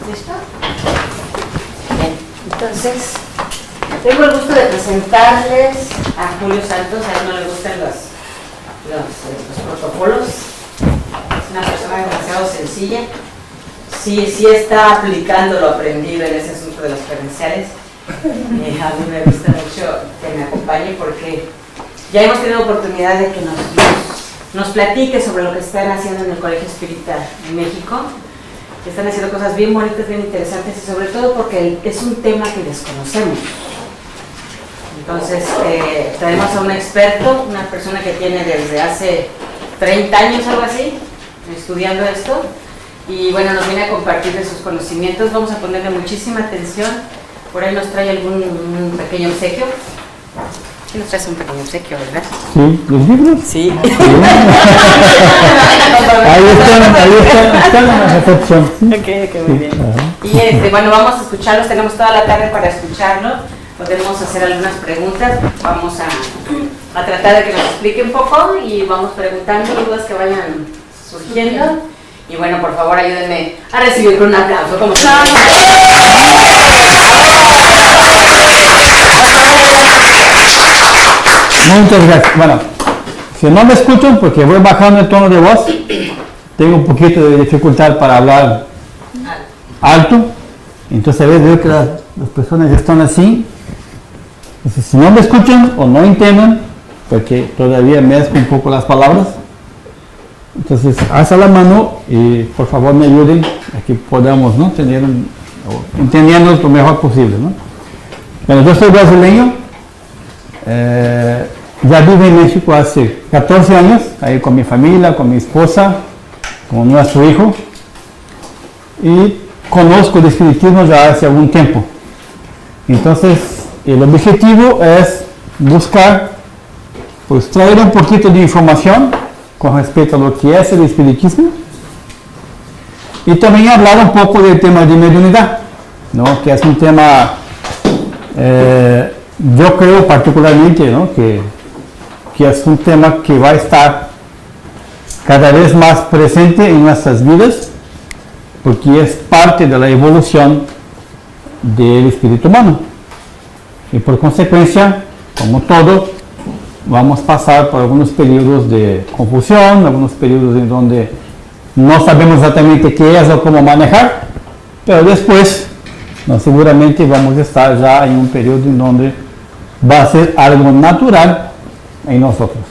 ¿Listo? Bien, entonces, tengo el gusto de presentarles a Julio Santos. A él no le gustan los protocolos. Es una persona demasiado sencilla. Sí está aplicando lo aprendido en ese asunto de los credenciales. A mí me gusta mucho que me acompañe porque ya hemos tenido oportunidad de que nos platique sobre lo que están haciendo en el Colegio Espírita en México. Están haciendo cosas bien bonitas, bien interesantes y sobre todo porque es un tema que desconocemos. Entonces, traemos a un experto, una persona que tiene desde hace 30 años, algo así, estudiando esto. Y bueno, nos viene a compartir de sus conocimientos. Vamos a ponerle muchísima atención. Por ahí nos trae un pequeño obsequio. ¿Qué nos traes un pequeño obsequio, verdad? Sí, ¿los libros? Sí. Ahí están en la recepción. Ok, muy bien. Y bueno, vamos a escucharlos, tenemos toda la tarde para escucharlo. Podemos hacer algunas preguntas, vamos a tratar de que nos explique un poco y vamos preguntando dudas que vayan surgiendo. Y bueno, por favor, ayúdenme a recibir con un aplauso. Como Muchas gracias. Bueno, si no me escuchan, porque voy bajando el tono de voz, tengo un poquito de dificultad para hablar alto. Entonces a veces veo que las personas están así. Entonces, si no me escuchan o no entienden, porque todavía mezclo un poco las palabras, entonces alza la mano y por favor me ayuden a que podamos, ¿no?, entendiendo lo mejor posible, ¿no? Bueno, yo soy brasileño, ya vivo en México hace 14 años, ahí con mi familia, con mi esposa, con nuestro hijo, y conozco el espiritismo ya hace algún tiempo. Entonces, el objetivo es buscar, pues, traer un poquito de información con respecto a lo que es el espiritismo y también hablar un poco del tema de mediunidad, ¿no?, que es un tema, yo creo particularmente, ¿no?, que es un tema que va a estar cada vez más presente en nuestras vidas porque es parte de la evolución del espíritu humano. Y por consecuencia, como todo, vamos a pasar por algunos periodos de confusión, algunos periodos en donde no sabemos exactamente qué es o cómo manejar, pero después, seguramente vamos a estar ya en un periodo en donde va a ser algo natural en nosotros,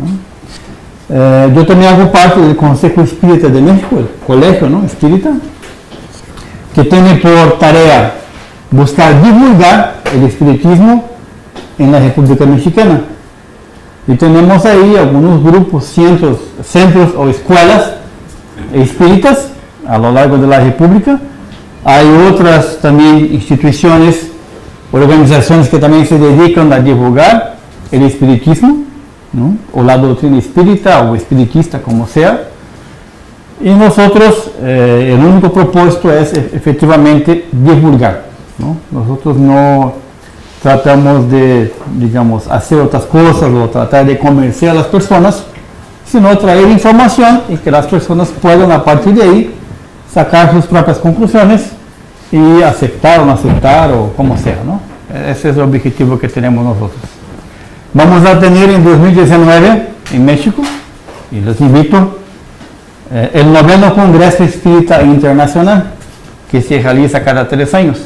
¿no? Yo también hago parte del Consejo Espírita de México, el Colegio, ¿no?, Espírita, que tiene por tarea buscar divulgar el espiritismo en la República Mexicana. Y tenemos ahí algunos grupos, centros o escuelas espíritas a lo largo de la República. Hay otras también instituciones, organizaciones que también se dedican a divulgar el espiritismo, ¿no?, o la doctrina espírita o espiritista, como sea. Y nosotros, el único propósito es efectivamente divulgar, ¿no? Nosotros no tratamos de, digamos, hacer otras cosas o tratar de convencer a las personas, sino traer información y que las personas puedan a partir de ahí sacar sus propias conclusiones y aceptar o no aceptar o como sea, ¿no? Ese es el objetivo que tenemos nosotros. Vamos a tener en 2019 en México, y les invito, el 9º Congreso Espírita Internacional, que se realiza cada 3 años.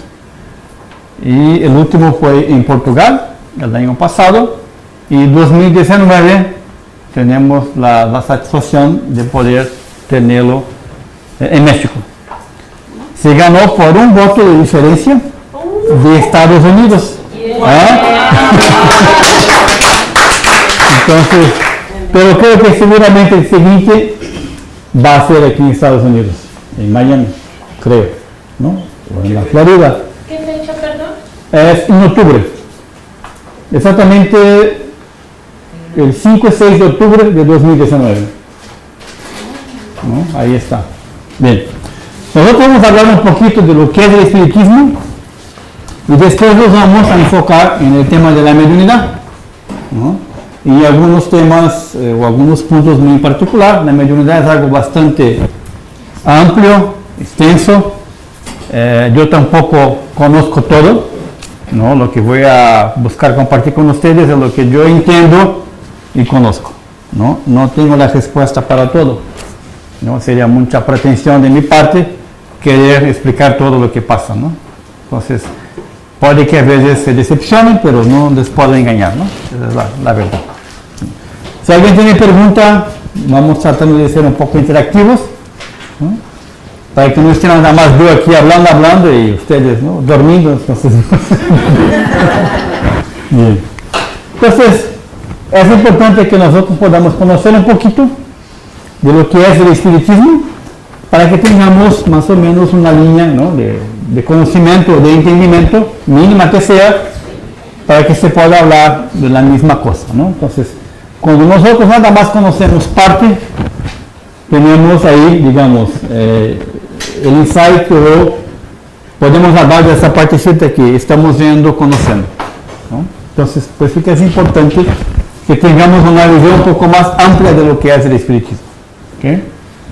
Y el último fue en Portugal, el año pasado, y 2019 tenemos la satisfacción de poder tenerlo en México. Se ganó por un voto de diferencia de Estados Unidos. Entonces, pero creo que seguramente el siguiente va a ser aquí en Estados Unidos, en Miami, creo, ¿no?, o en la Florida. ¿Qué fecha, perdón? Es en octubre, exactamente el 5 y 6 de octubre de 2019, ¿no? Ahí está. Bien, nosotros vamos a hablar un poquito de lo que es el espiritismo y después nos vamos a enfocar en el tema de la mediunidad, ¿no?, y algunos temas o algunos puntos muy particular. La mediunidad es algo bastante amplio, extenso, Yo tampoco conozco todo, ¿no? Lo que voy a buscar compartir con ustedes es lo que yo entiendo y conozco, ¿no? No tengo la respuesta para todo, ¿no? Sería mucha pretensión de mi parte querer explicar todo lo que pasa, ¿no? Entonces, puede que a veces se decepcionen, pero no les puedo engañar, ¿no? Esa es la verdad. Si alguien tiene pregunta, vamos tratando de ser un poco interactivos, ¿no? Para que no estén nada más yo aquí hablando y ustedes, ¿no? Dormindo. Entonces, bien. Entonces, es importante que nosotros podamos conocer un poquito de lo que es el espiritismo para que tengamos más o menos una línea, ¿no? de conocimiento, de entendimiento, mínima que sea, para que se pueda hablar de la misma cosa, ¿no? Entonces, cuando nosotros nada más conocemos parte, tenemos ahí, digamos, el insight o podemos hablar de esa partecita que estamos viendo, conociendo, ¿no? Entonces, pues sí que es importante que tengamos una visión un poco más amplia de lo que es el espiritismo. ¿Okay?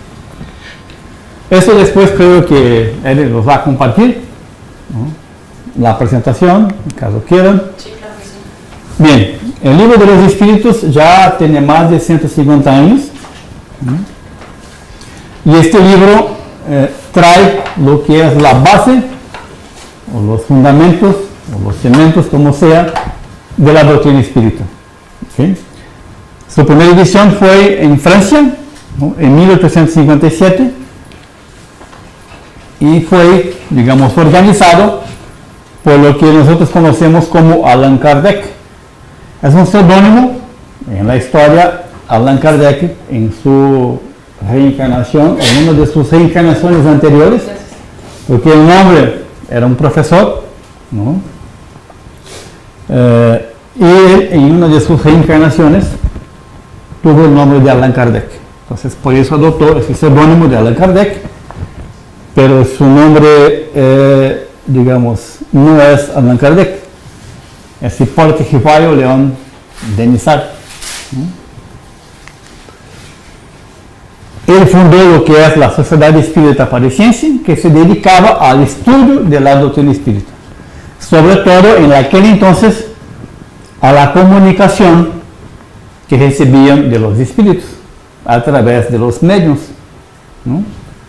Eso después creo que él los va a compartir, ¿no? La presentación, en caso quieran. Sí, claro que sí. Bien, el libro de los espíritus ya tiene más de 150 años, ¿no? Y este libro trae lo que es la base, o los fundamentos, o los cimientos, como sea, de la doctrina espírita. ¿Okay? Su primera edición fue en Francia, ¿no? En 1857, y fue, digamos, organizado por lo que nosotros conocemos como Allan Kardec. Es un seudónimo en la historia. Allan Kardec, en su reencarnación, en una de sus reencarnaciones anteriores, porque el nombre era un profesor, ¿no? Y él, en una de sus reencarnaciones, tuvo el nombre de Allan Kardec. Entonces, por eso adoptó ese seudónimo de Allan Kardec, pero su nombre, digamos, no es Allan Kardec, es Hipólito Rivaio León Denisard, ¿no? Él fundó lo que es la Sociedad Espírita Parisiense, que se dedicaba al estudio de la doctrina espírita, sobre todo en aquel entonces a la comunicación que recibían de los espíritus a través de los medios, ¿no?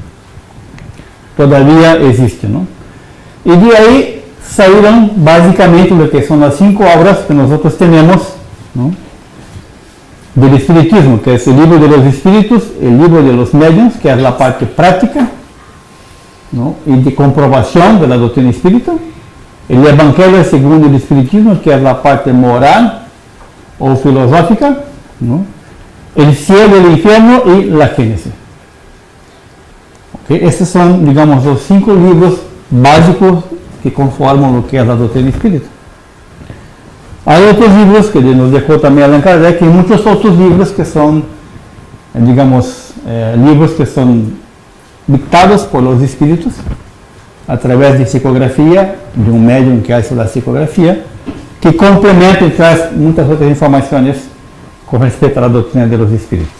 Todavía existe, ¿no? Y de ahí salieron básicamente lo que son las 5 obras que nosotros tenemos, ¿no? Del espiritismo, que es el libro de los espíritus, el libro de los medios, que es la parte práctica, ¿no? Y de comprobación de la doctrina espírita, el Evangelio según el espiritismo, que es la parte moral o filosófica, ¿no? El cielo, el infierno y la Génesis. ¿Okay? Estos son, digamos, los 5 libros básicos que conforman lo que es la doctrina espírita. Hay otros libros que nos dejó también Allan Kardec y muchos otros libros que son, digamos, libros que son dictados por los espíritus a través de psicografía, de un medium que hace la psicografía, que complementa y trae muchas otras informaciones con respecto a la doctrina de los espíritus.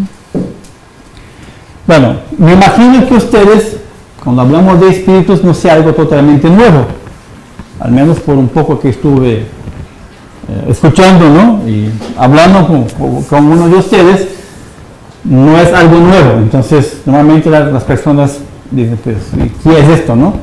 Bueno, me imagino que ustedes, cuando hablamos de espíritus, no sea algo totalmente nuevo, al menos por un poco que estuve escuchando, ¿no? Y hablando con uno de ustedes, no es algo nuevo. Entonces, normalmente las personas dicen, pues, ¿qué es esto, no?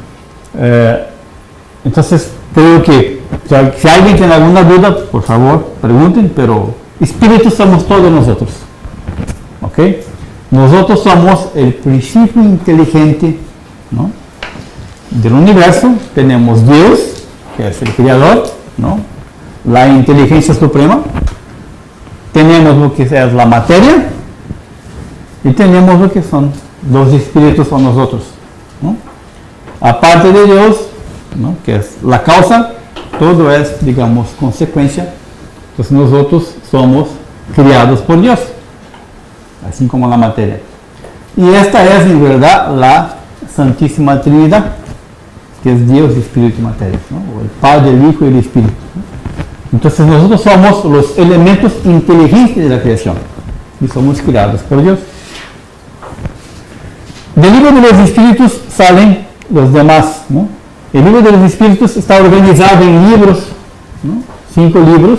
Entonces, creo que si alguien tiene alguna duda, por favor, pregunten, pero espíritus somos todos nosotros, ¿ok? Nosotros somos el principio inteligente, ¿no? Del universo. Tenemos Dios, que es el creador, ¿no? La inteligencia suprema, tenemos lo que es la materia y tenemos lo que son los espíritus o nosotros, ¿no? Aparte de Dios, ¿no? Que es la causa, todo es, digamos, consecuencia. Pues nosotros somos criados por Dios, así como la materia. Y esta es en verdad la Santísima Trinidad, que es Dios, Espíritu y materia, ¿no? O el Padre, el Hijo y el Espíritu, ¿no? Entonces nosotros somos los elementos inteligentes de la creación y somos criados por Dios. Del libro de los espíritus salen los demás, ¿no? El libro de los espíritus está organizado en libros, ¿no? 5 libros.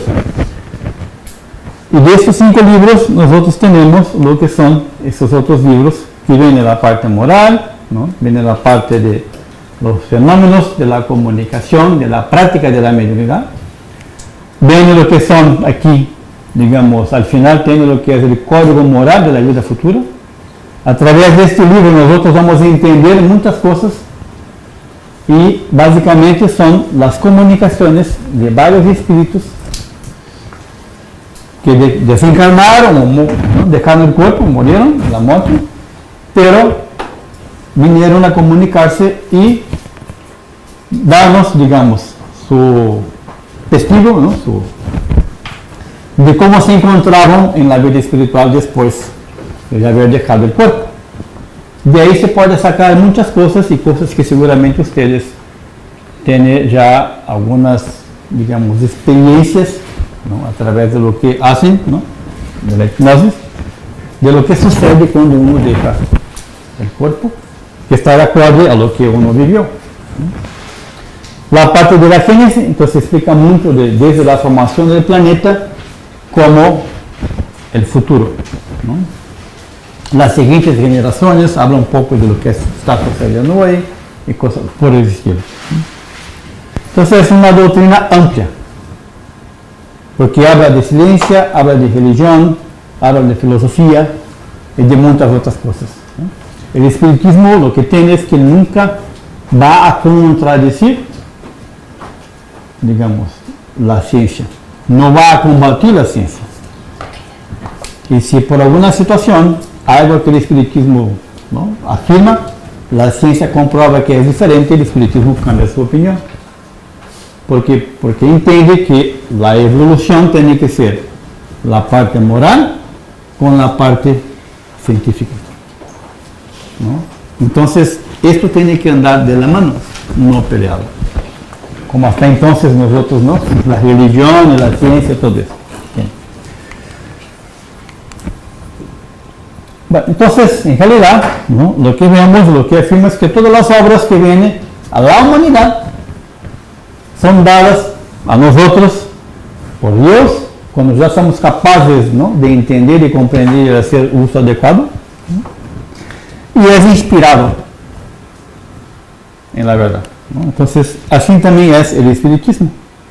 Y de estos 5 libros nosotros tenemos lo que son esos otros libros, que viene la parte moral, ¿no? Viene la parte de los fenómenos, de la comunicación, de la práctica de la mediunidad. Viene lo que son aquí, digamos, al final tiene lo que es el código moral de la vida futura. A través de este libro nosotros vamos a entender muchas cosas y básicamente son las comunicaciones de varios espíritus que desencarnaron, ¿no? Dejaron el cuerpo, murieron en la muerte, pero vinieron a comunicarse y darnos, digamos, su testigo, ¿no? De cómo se encontraron en la vida espiritual después de haber dejado el cuerpo. De ahí se puede sacar muchas cosas y cosas que seguramente ustedes tienen ya algunas, digamos, experiencias, ¿no? A través de lo que hacen, ¿no? De la hipnosis, de lo que sucede cuando uno deja el cuerpo, que está de acuerdo a lo que uno vivió, ¿no? La parte de la génesis, entonces explica mucho desde la formación del planeta como el futuro, ¿no? Las siguientes generaciones hablan un poco de lo que está sucediendo hoy y cosas por el estilo. Entonces es una doctrina amplia, porque habla de ciencia, habla de religión, habla de filosofía y de muchas otras cosas, ¿no? El espiritismo lo que tiene es que nunca va a contradecir, digamos, la ciencia, no va a combatir la ciencia. Y si por alguna situación algo que el espiritismo, ¿no? afirma, la ciencia comprueba que es diferente, el espiritismo cambia su opinión. Porque entiende que la evolución tiene que ser la parte moral con la parte científica, ¿no? Entonces, esto tiene que andar de la mano, no peleado. Como hasta entonces nosotros, ¿no? La religión, la ciencia, todo eso. Bien. Bueno, entonces, en realidad, ¿no? Lo que vemos, lo que afirma es que todas las obras que vienen a la humanidad son dadas a nosotros por Dios, cuando ya somos capaces, ¿no? de entender y comprender y hacer uso adecuado, ¿no? Y es inspirado en la verdad, ¿no? Entonces, así también es el espiritismo.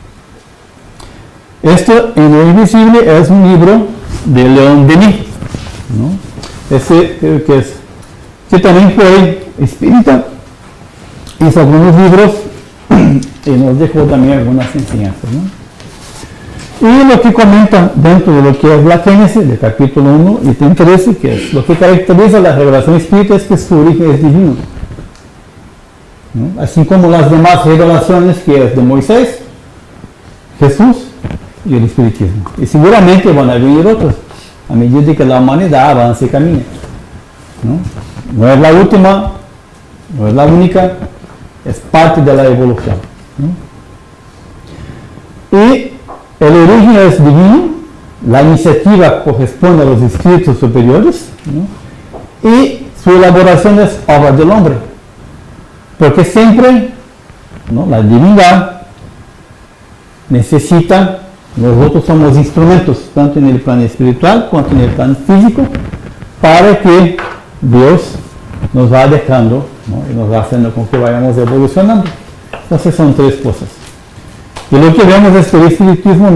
Esto, en lo invisible, es un libro de León Denis, ¿no? Ese creo que también fue espírita, hizo algunos libros y nos dejó también algunas enseñanzas, ¿no? Y lo que comenta dentro de lo que es la Génesis, del capítulo 1 y 13, que es lo que caracteriza la revelación espírita, es que su origen es divino, ¿no? Así como las demás revelaciones, que es de Moisés, Jesús y el espiritismo. Y seguramente van a venir otros a medida que la humanidad avanza y camina, ¿no? No es la última, no es la única, es parte de la evolución, ¿no? Y el origen es divino, la iniciativa corresponde a los espíritus superiores, ¿no? Y su elaboración es obra del hombre, porque siempre, ¿no? La divinidad necesita, nosotros somos instrumentos, tanto en el plano espiritual como en el plano físico, para que Dios nos va dejando, ¿no? Y nos va haciendo con que vayamos evolucionando. Entonces son 3 cosas. Y lo que vemos es que el espiritismo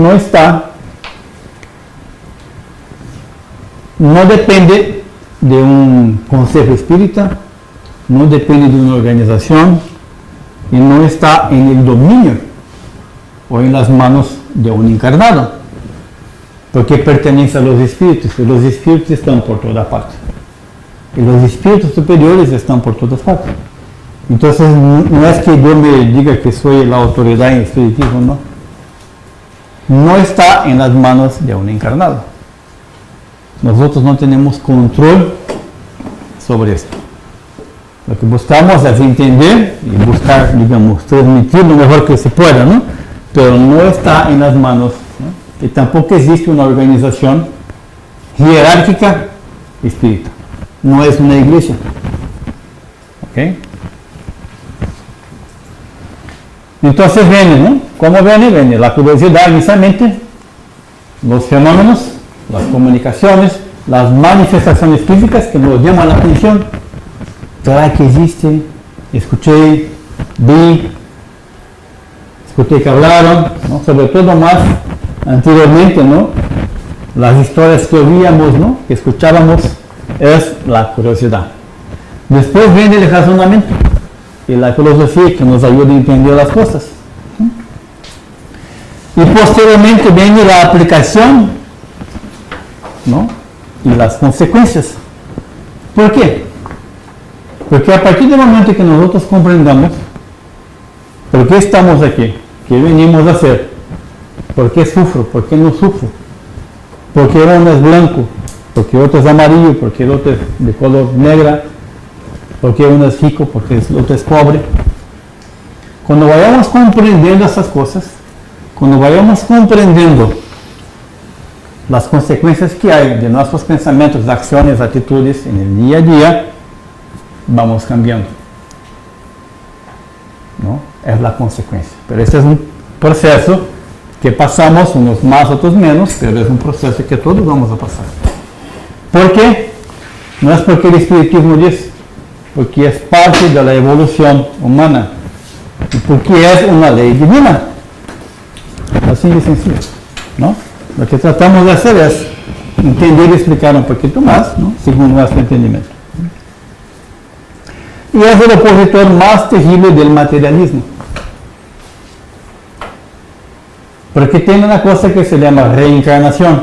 no depende de un consejo espírita, no depende de una organización y no está en el dominio o en las manos de un encarnado, porque pertenece a los espíritus, y los espíritus están por toda parte. Y los espíritus superiores están por todas partes. Entonces, no es que yo me diga que soy la autoridad en el espiritismo, no. No está en las manos de un encarnado. Nosotros no tenemos control sobre esto. Lo que buscamos es entender y buscar, digamos, transmitir lo mejor que se pueda, ¿no? Pero no está en las manos, ¿no? Y tampoco existe una organización jerárquica espírita. No es una iglesia. ¿Ok? Entonces viene, ¿no? ¿Cómo viene? Viene la curiosidad inicialmente, los fenómenos, las comunicaciones, las manifestaciones físicas que nos llaman la atención. ¿Será que existe? Escuché, vi, escuché que hablaron, ¿no? Sobre todo más anteriormente, ¿no? Las historias que oíamos, ¿no? Que escuchábamos, es la curiosidad. Después viene el razonamiento y la filosofía que nos ayuda a entender las cosas. Y posteriormente viene la aplicación, ¿no? Y las consecuencias. ¿Por qué? Porque a partir del momento que nosotros comprendamos por qué estamos aquí, qué venimos a hacer, por qué sufro, por qué no sufro, por qué uno es blanco, por qué otro es amarillo, por qué el otro es de color negra, por qué uno es rico, por qué el otro es pobre. Cuando vayamos comprendiendo esas cosas, cuando vayamos comprendiendo las consecuencias que hay de nuestros pensamientos, acciones, actitudes en el día a día, vamos cambiando, ¿no? Es la consecuencia. Pero este es un proceso que pasamos, unos más, otros menos, pero es un proceso que todos vamos a pasar. ¿Por qué? No es porque el espiritismo dice, porque es parte de la evolución humana y porque es una ley divina. Así de sencillo, ¿no? Lo que tratamos de hacer es entender y explicar un poquito más, ¿no? Según nuestro entendimiento. Y es el opositor más terrible del materialismo. Porque tiene una cosa que se llama reencarnación,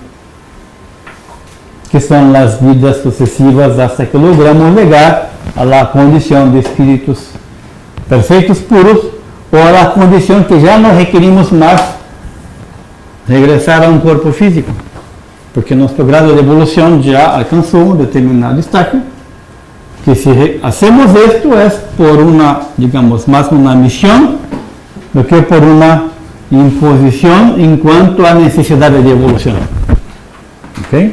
que son las vidas sucesivas hasta que logramos llegar a la condición de espíritus perfectos, puros, o a la condición que ya no requerimos más regresar a un cuerpo físico, porque nuestro grado de evolución ya alcanzó un determinado estadio, que si hacemos esto es por una, digamos, más una misión, do que por una imposición en cuanto a necesidad de evolución. ¿Ok?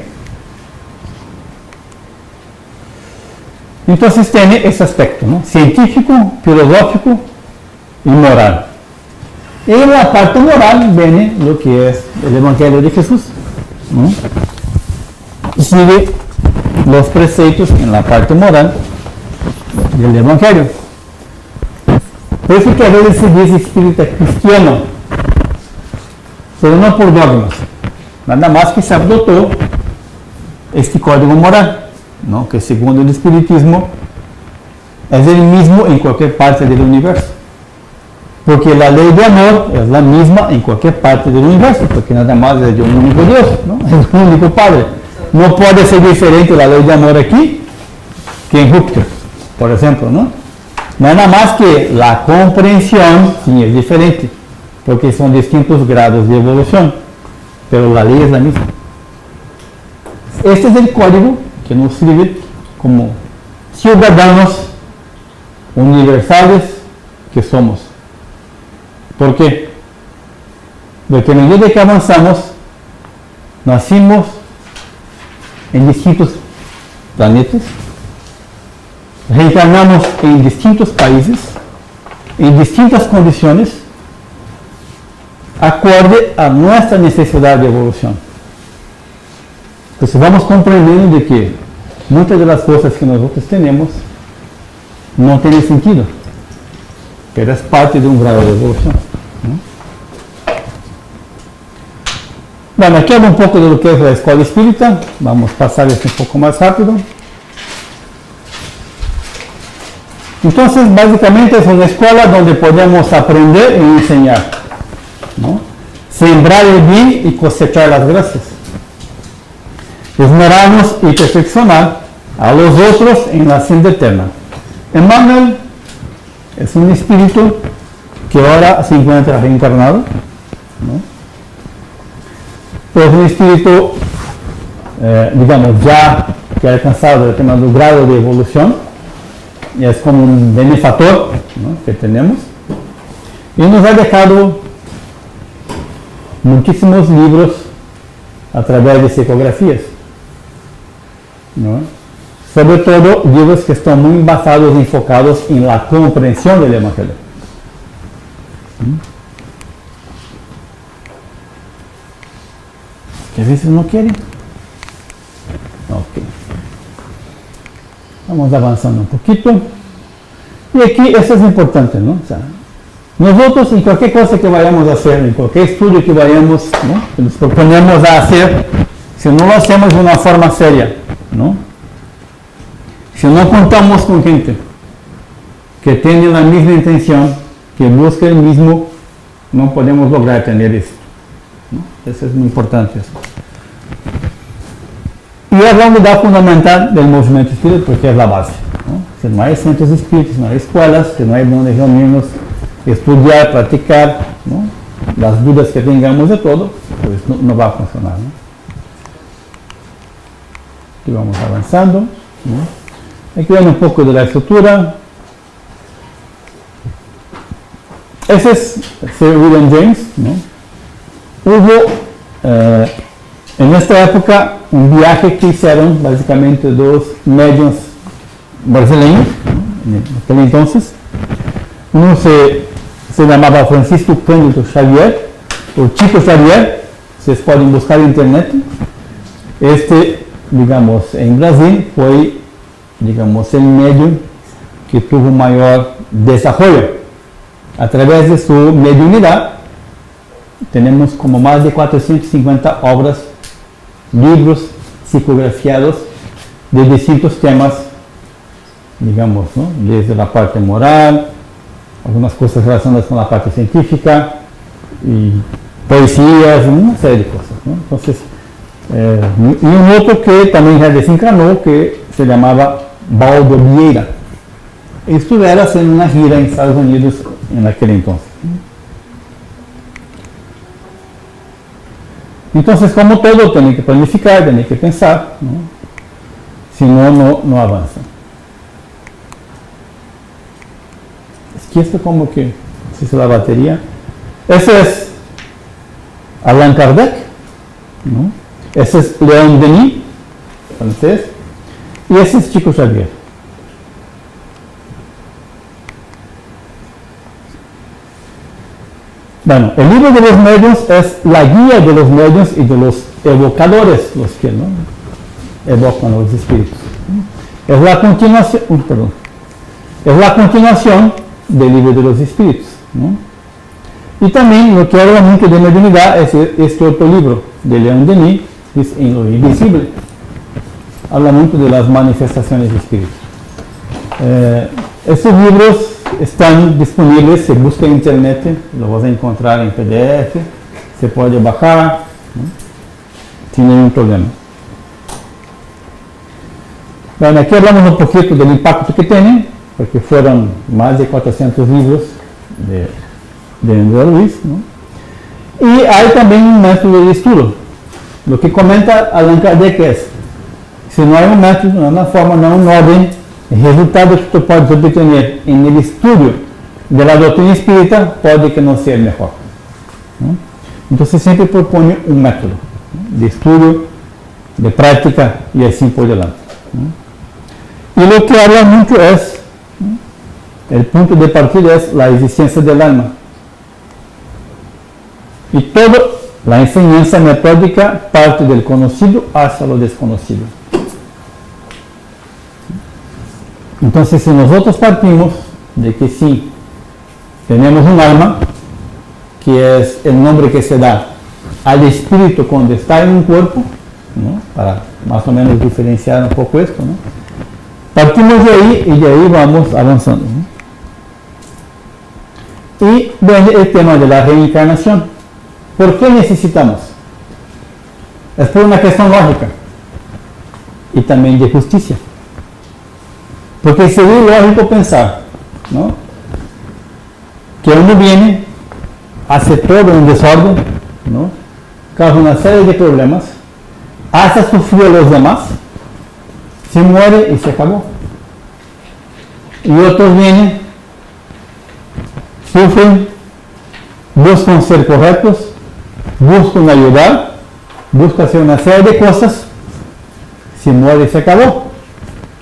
Entonces tiene ese aspecto, ¿no? Científico, filosófico y moral. Y en la parte moral viene lo que es el Evangelio de Jesús, ¿no? Sigue los preceptos en la parte moral del Evangelio. Por eso que a veces se dice espírita cristiano, pero no por dogmas, nada más que se adoptó este código moral, ¿no? Que según el espiritismo es el mismo en cualquier parte del universo. Porque la ley de amor es la misma en cualquier parte del universo, porque nada más es de un único Dios, ¿no? Es un único Padre. No puede ser diferente la ley de amor aquí que en Júpiter, por ejemplo, ¿no? Nada más que la comprensión sí es diferente, porque son distintos grados de evolución, pero la ley es la misma. Este es el código que nos sirve como ciudadanos universales que somos. ¿Por qué? Porque a medida que avanzamos, nacimos en distintos planetas, reencarnamos en distintos países, en distintas condiciones, acorde a nuestra necesidad de evolución. Entonces vamos comprendiendo de que muchas de las cosas que nosotros tenemos no tienen sentido, pero es parte de un grado de evolución, ¿no? Bueno, aquí hablo un poco de lo que es la escuela espírita, vamos a pasar esto un poco más rápido. Entonces, básicamente es una escuela donde podemos aprender y enseñar, ¿no? Sembrar el bien y cosechar las gracias. Esmerarnos y perfeccionar a los otros en la senda eterna. Emmanuel es un espíritu que ahora se encuentra reencarnado, ¿no? Pero es un espíritu, digamos, ya que ha alcanzado determinado grado de evolución, y es como un benefactor, ¿no? Que tenemos, y nos ha dejado muchísimos libros a través de psicografías, ¿no? Sobre todo libros que están muy basados y enfocados en la comprensión del Evangelio. Que a veces no quieren. Ok. Vamos avanzando un poquito. Y aquí eso es importante, ¿no? O sea, nosotros en cualquier cosa que vayamos a hacer, en cualquier estudio que vayamos, ¿no?, que nos proponemos a hacer, si no lo hacemos de una forma seria, ¿no?, si no contamos con gente que tiene la misma intención, que busca el mismo, no podemos lograr tener esto, ¿no? Eso es muy importante. Eso. Y es la unidad fundamental del movimiento espírita porque es la base, ¿no? Si no hay centros espíritas, no hay escuelas, si no hay donde reunirnos, estudiar, practicar, ¿no?, las dudas que tengamos de todo, pues no va a funcionar, ¿no? Aquí vamos avanzando, ¿no? Aquí viene un poco de la estructura. Ese es Sir William James, ¿no? Hubo en esta época un viaje que hicieron básicamente dos medios brasileños, ¿no?, en aquel entonces. Uno se llamaba Francisco Cândido Xavier, o Chico Xavier, ustedes pueden buscar en internet. Digamos, en Brasil fue, digamos, el medio que tuvo mayor desarrollo. A través de su mediunidad, tenemos como más de 450 obras, libros psicografiados de distintos temas, digamos, ¿no?, desde la parte moral, algunas cosas relacionadas con la parte científica, y poesías, una serie de cosas, ¿no? Entonces, y un otro que también ya desencarnó, que se llamaba Baldo Vieira. Estuviera haciendo una gira en Estados Unidos en aquel entonces. Entonces, como todo, tiene que planificar, tiene que pensar, ¿no? Si no, no avanza. Es que esto como que, si es la batería. Ese es Allan Kardec, ¿no? Ese es León Denis, francés, y ese es Chico Xavier. Bueno, el libro de los medios es la guía de los medios y de los evocadores, los que, ¿no?, evocan los espíritus. Es la continuación del libro de los espíritus, ¿no? Y también lo que habla mucho de mediunidad es este otro libro de León Denis, es En lo invisible. Habla mucho de las manifestaciones de espíritus. Estos libros están disponibles, se busca en internet, lo vas a encontrar en PDF, se puede bajar, ¿no?, sin ningún problema. Bueno, aquí hablamos un poquito del impacto que tienen, porque fueron más de 400 libros de André Luiz, ¿no? Y hay también un método de estudio. Lo que comenta Allan Kardec es, si no hay un método, no hay una forma, no hay un orden, el resultado que tú puedes obtener en el estudio de la doctrina espírita puede que no sea el mejor, ¿no? Entonces siempre propone un método, ¿no?, de estudio, de práctica y así por delante, ¿no? Y lo que habla mucho es, ¿no?, el punto de partida es la existencia del alma. Y toda la enseñanza metódica parte del conocido hacia lo desconocido. Entonces, si nosotros partimos de que sí, tenemos un alma, que es el nombre que se da al espíritu cuando está en un cuerpo, ¿no?, para más o menos diferenciar un poco esto, ¿no?, partimos de ahí y de ahí vamos avanzando, ¿no? Y viene el tema de la reencarnación. ¿Por qué necesitamos? Es por una cuestión lógica y también de justicia. Porque sería lógico pensar, ¿no?, que uno viene, hace todo un desorden, ¿no?, causa una serie de problemas, hace sufrir a los demás, se muere y se acabó. Y otros vienen, sufren, buscan ser correctos, buscan ayudar, buscan hacer una serie de cosas, se muere y se acabó.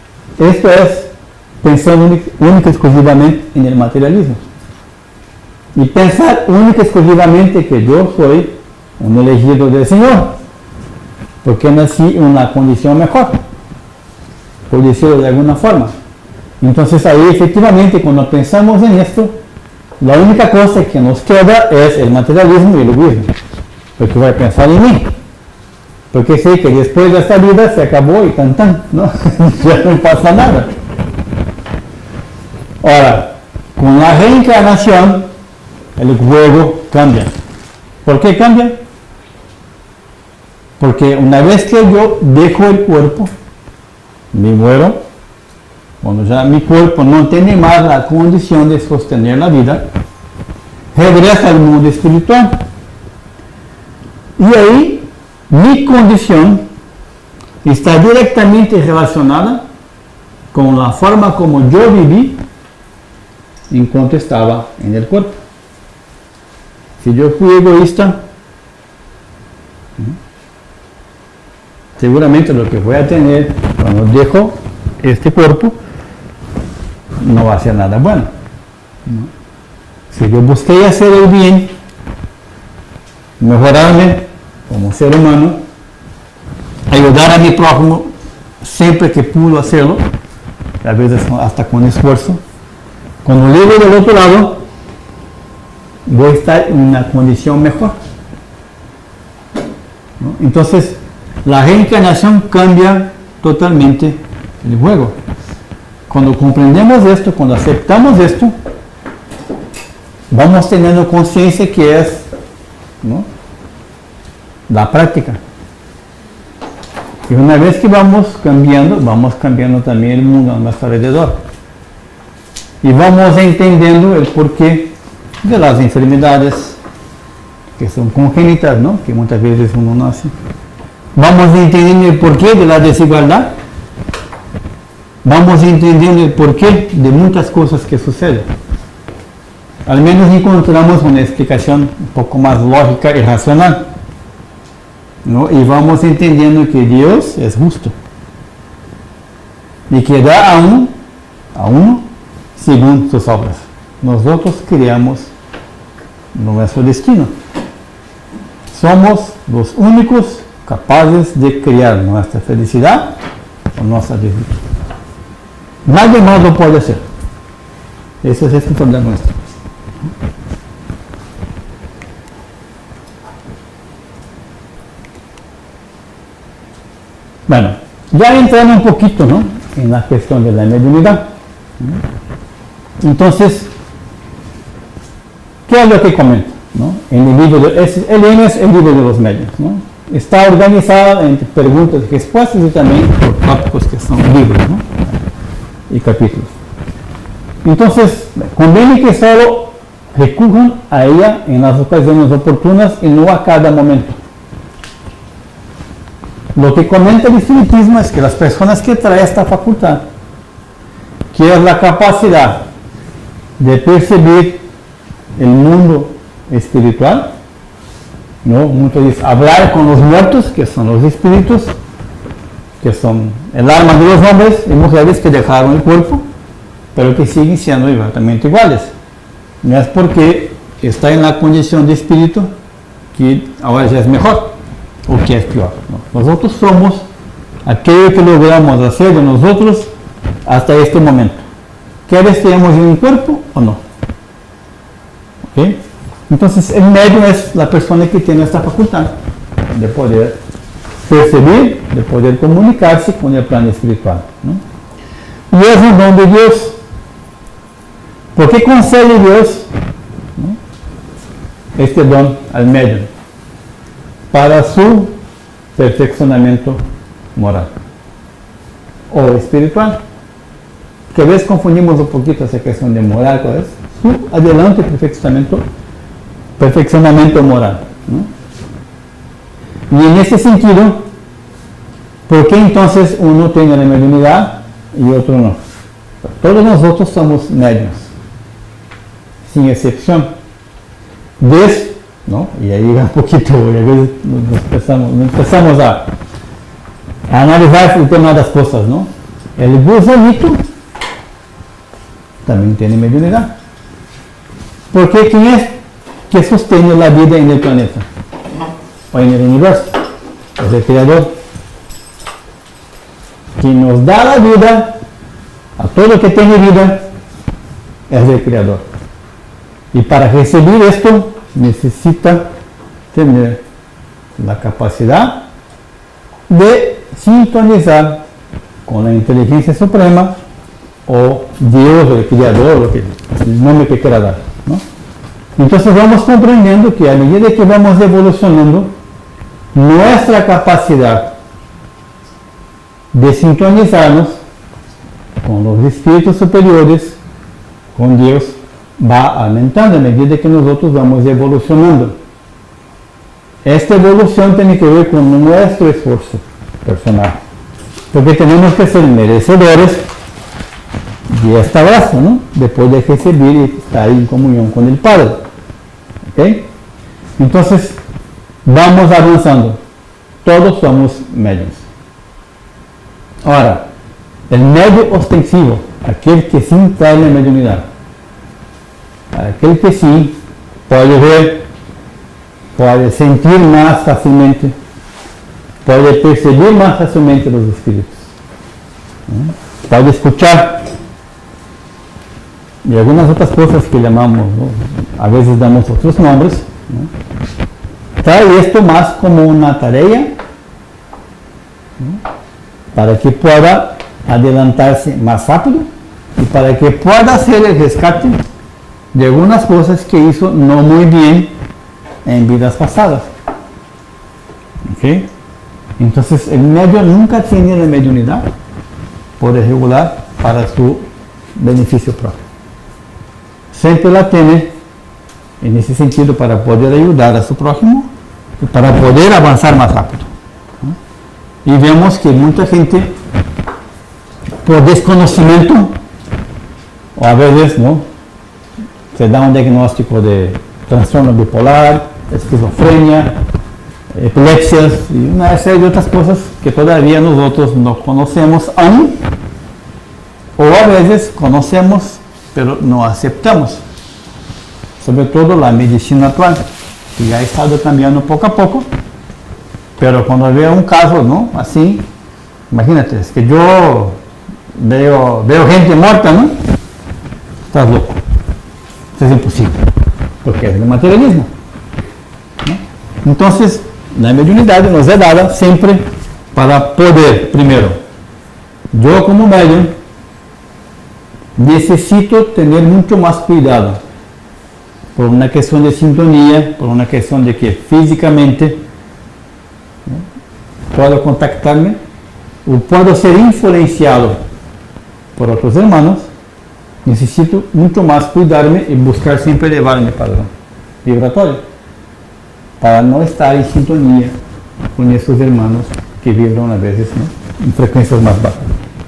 Esto es pensando única y exclusivamente en el materialismo. y pensar única y exclusivamente que yo soy un elegido del Señor, porque nací en una condición mejor, por decirlo de alguna forma. Entonces ahí efectivamente cuando pensamos en esto, la única cosa que nos queda es el materialismo y el egoísmo, porque voy a pensar en mí, porque sé que después de esta vida se acabó y tan, ¿no? Ya no pasa nada. Ahora, con la reencarnación, el juego cambia. ¿Por qué cambia? Porque una vez que yo dejo el cuerpo, me muero, cuando ya mi cuerpo no tiene más la condición de sostener la vida, regresa al mundo espiritual. Y ahí mi condición está directamente relacionada con la forma como yo viví enquanto estaba en el cuerpo. Si yo fui egoísta, seguramente lo que voy a tener cuando dejo este cuerpo no va a ser nada bueno. Si yo busqué hacer el bien, mejorarme como ser humano, ayudar a mi prójimo siempre que pudo hacerlo, a veces hasta con esfuerzo, cuando llego del otro lado, voy a estar en una condición mejor. ¿No? Entonces, la reencarnación cambia totalmente el juego. Cuando comprendemos esto, cuando aceptamos esto, vamos teniendo conciencia que es, ¿no?, la práctica. Y una vez que vamos cambiando también el mundo a nuestro alrededor. Y vamos entendiendo el porqué de las enfermedades que son congénitas, ¿no?, que muchas veces uno nace. Vamos entendiendo el porqué de la desigualdad. Vamos entendiendo el porqué de muchas cosas que suceden. Al menos encontramos una explicación un poco más lógica y racional, ¿no? Y vamos entendiendo que Dios es justo y que da a uno según sus obras. Nosotros creamos nuestro destino. Somos los únicos capaces de crear nuestra felicidad o nuestra desdicha. Nadie más lo puede hacer. Ese es el problema nuestro. Bueno, ya entrando un poquito, ¿no?, en la cuestión de la mediunidad. Entonces, ¿qué es lo que comenta, ¿no? En el libro el libro es el libro de los medios, ¿no? Está organizado entre preguntas y respuestas y también por tópicos que son libros, ¿no?, y capítulos. Entonces, conviene que solo recurran a ella en las ocasiones oportunas y no a cada momento. Lo que comenta el espiritismo es que las personas que traen esta facultad, que es la capacidad de percibir el mundo espiritual, ¿no?, muchas veces hablar con los muertos, que son los espíritus, que son el alma de los hombres y mujeres que dejaron el cuerpo, pero que siguen siendo exactamente iguales. No es porque está en la condición de espíritu que ahora ya es mejor o que es peor, ¿no? Nosotros somos aquello que logramos hacer de nosotros hasta este momento. ¿Quieres que estemos en un cuerpo o no? ¿Okay? Entonces el medio es la persona que tiene esta facultad de poder percibir, de poder comunicarse con el plano espiritual, ¿no? Y es un don de Dios. ¿Por qué concede Dios, ¿no?, este don al medio? Para su perfeccionamiento moral o espiritual. Que a veces confundimos un poquito esa cuestión de moral, ¿cuál es? Su adelante perfeccionamiento moral, ¿no? Y en ese sentido, ¿por qué entonces uno tiene la mediunidad y otro no? Todos nosotros somos medios, sin excepción. ¿No? Y ahí un poquito, y a veces empezamos a analizar el tema de las cosas, ¿no? El gusanito también tiene mediunidad. Porque ¿quién es que sostiene la vida en el planeta? O en el universo. Es el Creador. Quien nos da la vida, a todo lo que tiene vida, es el Creador. Y para recibir esto, necesita tener la capacidad de sintonizar con la inteligencia suprema o Dios o el Creador, el nombre que quiera dar, ¿no? Entonces vamos comprendiendo que a medida que vamos evolucionando, nuestra capacidad de sintonizarnos con los espíritus superiores, con Dios, va aumentando a medida que nosotros vamos evolucionando. Esta evolución tiene que ver con nuestro esfuerzo personal, porque tenemos que ser merecedores de esta gracia, ¿no? De poder recibir y estar en comunión con el Padre. ¿Ok? Entonces, vamos avanzando. Todos somos medios. Ahora, el medio ostensivo, aquel que sí trae la mediunidad, aquel que sí puede ver, puede sentir más fácilmente, puede percibir más fácilmente los espíritus, ¿no? Puede escuchar y algunas otras cosas que llamamos, ¿no? A veces damos otros nombres, ¿no? Trae esto más como una tarea, ¿no? Para que pueda adelantarse más rápido y para que pueda hacer el rescate de algunas cosas que hizo no muy bien en vidas pasadas. ¿Okay? Entonces el medio nunca tiene la mediunidad por regular para su beneficio propio. Siempre la tiene en ese sentido para poder ayudar a su prójimo y para poder avanzar más rápido. Y vemos que mucha gente, por desconocimiento, o a veces, ¿no?, se da un diagnóstico de trastorno bipolar, esquizofrenia, epilepsias y una serie de otras cosas que todavía nosotros no conocemos aún, o a veces conocemos pero no aceptamos. Sobre todo la medicina actual, que ya ha estado cambiando poco a poco. Pero cuando veo un caso, ¿no?, así, imagínate, es que yo veo gente muerta, ¿no? Estás loco. Eso es imposible, porque es el materialismo, ¿no? Entonces, la mediunidad nos es dada siempre para poder, primero, yo como medium, necesito tener mucho más cuidado, por una cuestión de sintonía, por una cuestión de que físicamente, ¿no?, puedo contactarme o puedo ser influenciado por otros hermanos. Necesito mucho más cuidarme y buscar siempre elevar mi padrón vibratorio para no estar en sintonía con esos hermanos que vibran a veces, ¿no?, en frecuencias más bajas.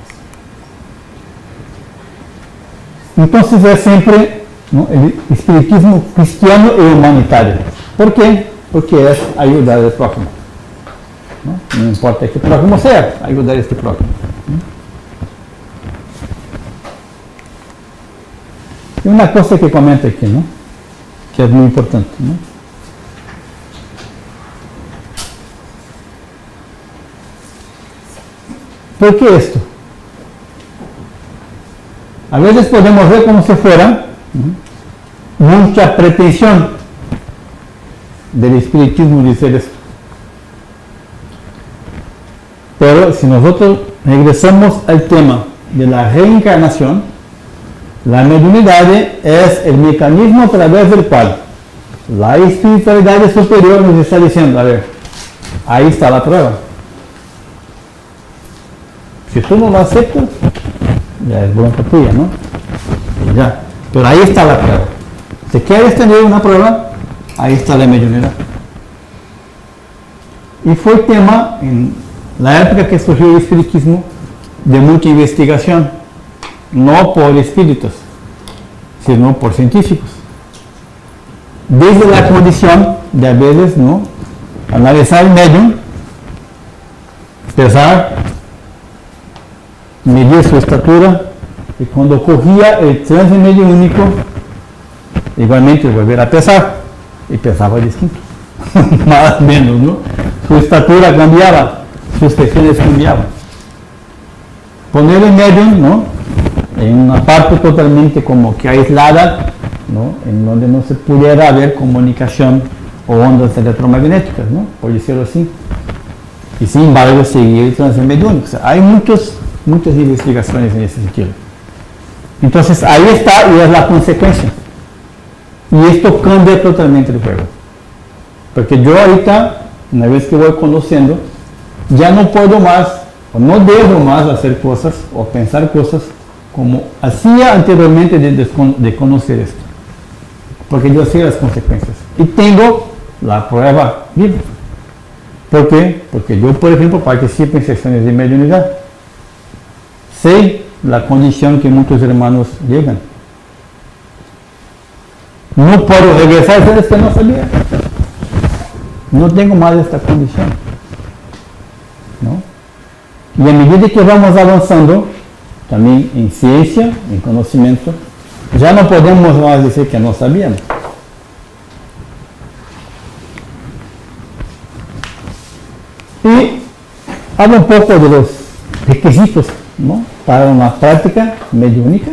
Entonces es siempre, ¿no?, el espiritismo cristiano y humanitario. ¿Por qué? Porque es ayudar al prójimo, ¿no? No importa que prójimo sea, ayudar a este prójimo, ¿no? Y una cosa que comenta aquí, ¿no?, que es muy importante, ¿no? ¿Por qué esto? A veces podemos ver como si fuera, ¿no?, mucha pretensión del espiritismo decir esto. Pero si nosotros regresamos al tema de la reencarnación, la mediunidad es el mecanismo a través del cual la espiritualidad superior nos está diciendo, a ver, ahí está la prueba. Si tú no lo aceptas, ya es bronca tuya, ¿no? Ya. Pero ahí está la prueba. Si quieres tener una prueba, ahí está la mediunidad. Y fue tema en la época que surgió el espiritismo de mucha investigación, no por espíritus, sino por científicos. Desde la condición de a veces, ¿no?, analizar el medium, pesar, medir su estatura, y cuando cogía el trance mediúnico, igualmente volver a pesar, y pesaba distinto, más o menos, ¿no? Su estatura cambiaba, sus facciones cambiaban. Poner el medium, ¿no?, en una parte totalmente como que aislada, ¿no?, en donde no se pudiera haber comunicación o ondas electromagnéticas, ¿no?, por decirlo así. Y sin embargo seguir el trance mediúnico. O sea, hay muchas investigaciones en ese sentido. Entonces ahí está, y es la consecuencia. Y esto cambia totalmente el juego. Porque yo ahorita, una vez que voy conociendo, ya no puedo más, o no debo más hacer cosas, o pensar cosas, como hacía anteriormente de conocer esto. Porque yo sé las consecuencias. Y tengo la prueba viva. ¿Por qué? Porque yo, por ejemplo, participo en sesiones de mediunidad. Sé la condición que muchos hermanos llegan. No puedo regresar, ¿sabes que no sabía? No tengo más esta condición, ¿no? Y a medida que vamos avanzando, también en ciencia, en conocimiento, ya no podemos más decir que no sabíamos. Y hablo un poco de los requisitos, ¿no?, para una práctica mediúnica.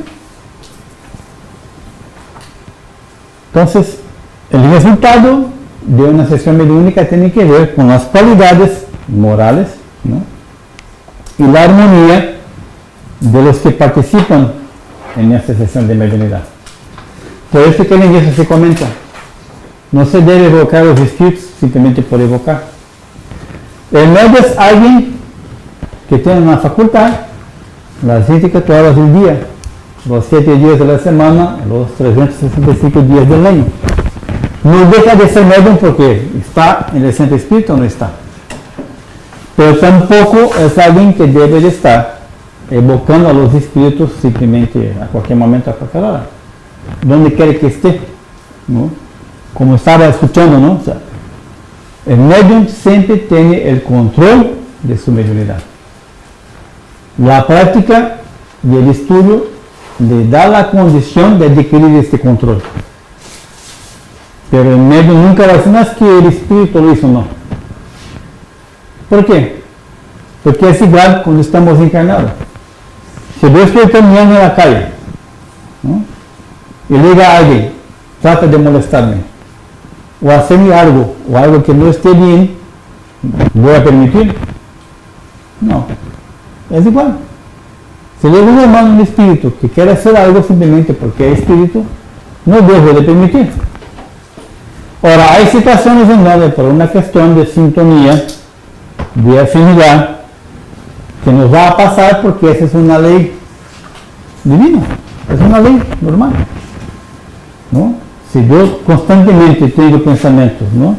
Entonces, el resultado de una sesión mediúnica tiene que ver con las cualidades morales, ¿no?, y la armonía de los que participan en esta sesión de mediunidad. Por eso que en la iglesia se comenta, no se debe evocar los espíritus simplemente por evocar. El medio es alguien que tiene una facultad las 24 horas del día, los 7 días de la semana, los 365 días del año. No deja de ser medium porque está en el centro espíritu o no está. Pero tampoco es alguien que debe de estar evocando a los espíritus simplemente a cualquier momento, a cualquier hora, donde quiera que esté, ¿no? Como estaba escuchando, ¿no? O sea, el medium siempre tiene el control de su mediunidad. La práctica y el estudio le da la condición de adquirir este control. Pero el medium nunca va a decir, no es que el espíritu lo hizo, no. ¿Por qué? Porque es igual cuando estamos encarnados. Si yo estoy caminando en la calle, ¿no?, y llega alguien, trata de molestarme, o hacerme algo, o algo que no esté bien, ¿voy a permitir? No, es igual. Si llega un hermano, un espíritu, que quiere hacer algo simplemente porque es espíritu, no debo de permitir. Ahora, hay situaciones en donde por una cuestión de sintonía, de afinidad, que nos va a pasar porque esa es una ley divina, es una ley normal, ¿no? Si yo constantemente tengo pensamientos, ¿no?,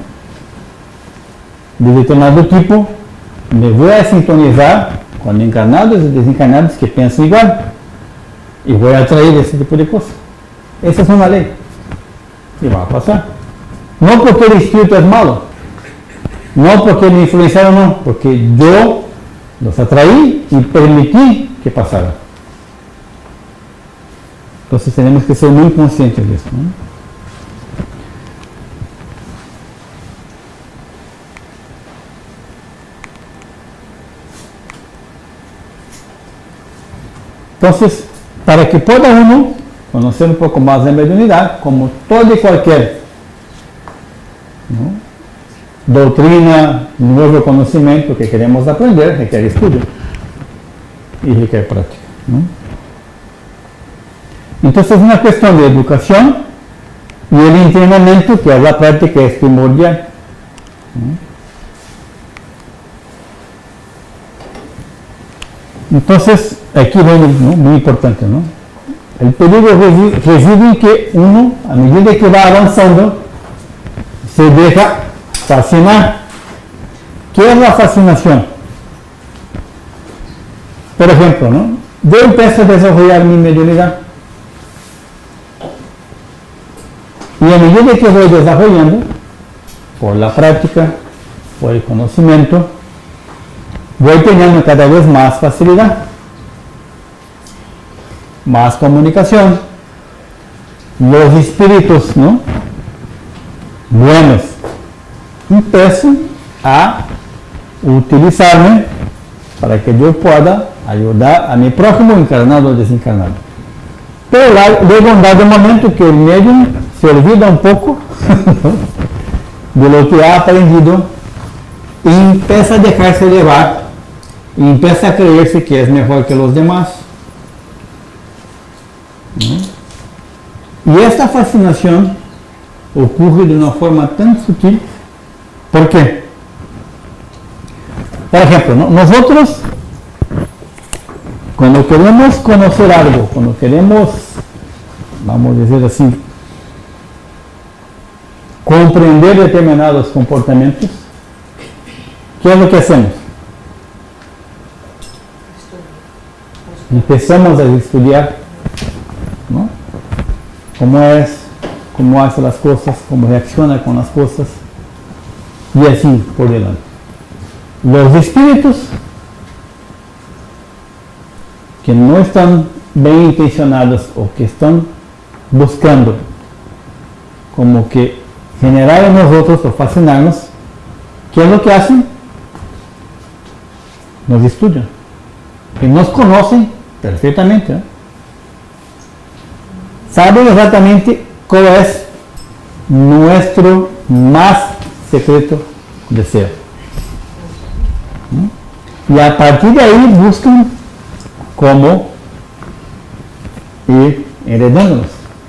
de determinado tipo, me voy a sintonizar con encarnados y desencarnados que piensan igual y voy a atraer ese tipo de cosas. Esa es una ley y va a pasar. No porque el espíritu es malo, no porque me influenciaron, no, porque yo los atraí y permití que pasara. Entonces tenemos que ser muy conscientes de eso, ¿no? Entonces, para que pueda uno conocer un poco más de mediunidad, como todo y cualquier, ¿no?, doctrina, nuevo conocimiento que queremos aprender, requiere estudio y requiere práctica, ¿no? Entonces es una cuestión de educación y el entrenamiento, que es la práctica, es primordial, ¿no? Entonces, aquí viene, ¿no?, muy importante, ¿no? El peligro reside en que uno, a medida que va avanzando, se deja fascinar. ¿Qué es la fascinación? Por ejemplo, ¿no?, yo empiezo a desarrollar mi mediunidad. Y a medida que voy desarrollando, por la práctica, por el conocimiento, voy teniendo cada vez más facilidad, más comunicación, los espíritus, ¿no?, buenos empiezan a utilizarme para que yo pueda ayudar a mi prójimo, encarnado o desencarnado. Pero luego en un dado momento que el medium se olvida un poco de lo que ha aprendido y empieza a dejarse llevar y empieza a creerse que es mejor que los demás. ¿No? Y esta fascinación ocurre de una forma tan sutil. ¿Por qué? Por ejemplo, ¿no?, nosotros cuando queremos conocer algo, cuando queremos, vamos a decir así, comprender determinados comportamientos, ¿qué es lo que hacemos? Empezamos a estudiar, ¿no?, cómo hace las cosas, cómo reacciona con las cosas, y así por delante. Los espíritus que no están bien intencionados o que están buscando como que generar en nosotros o fascinarnos, ¿qué es lo que hacen? Nos estudian y nos conocen perfectamente, ¿eh? Saben exactamente cuál es nuestro más secreto deseo, ¿no? Y a partir de ahí buscan cómo ir heredándonos.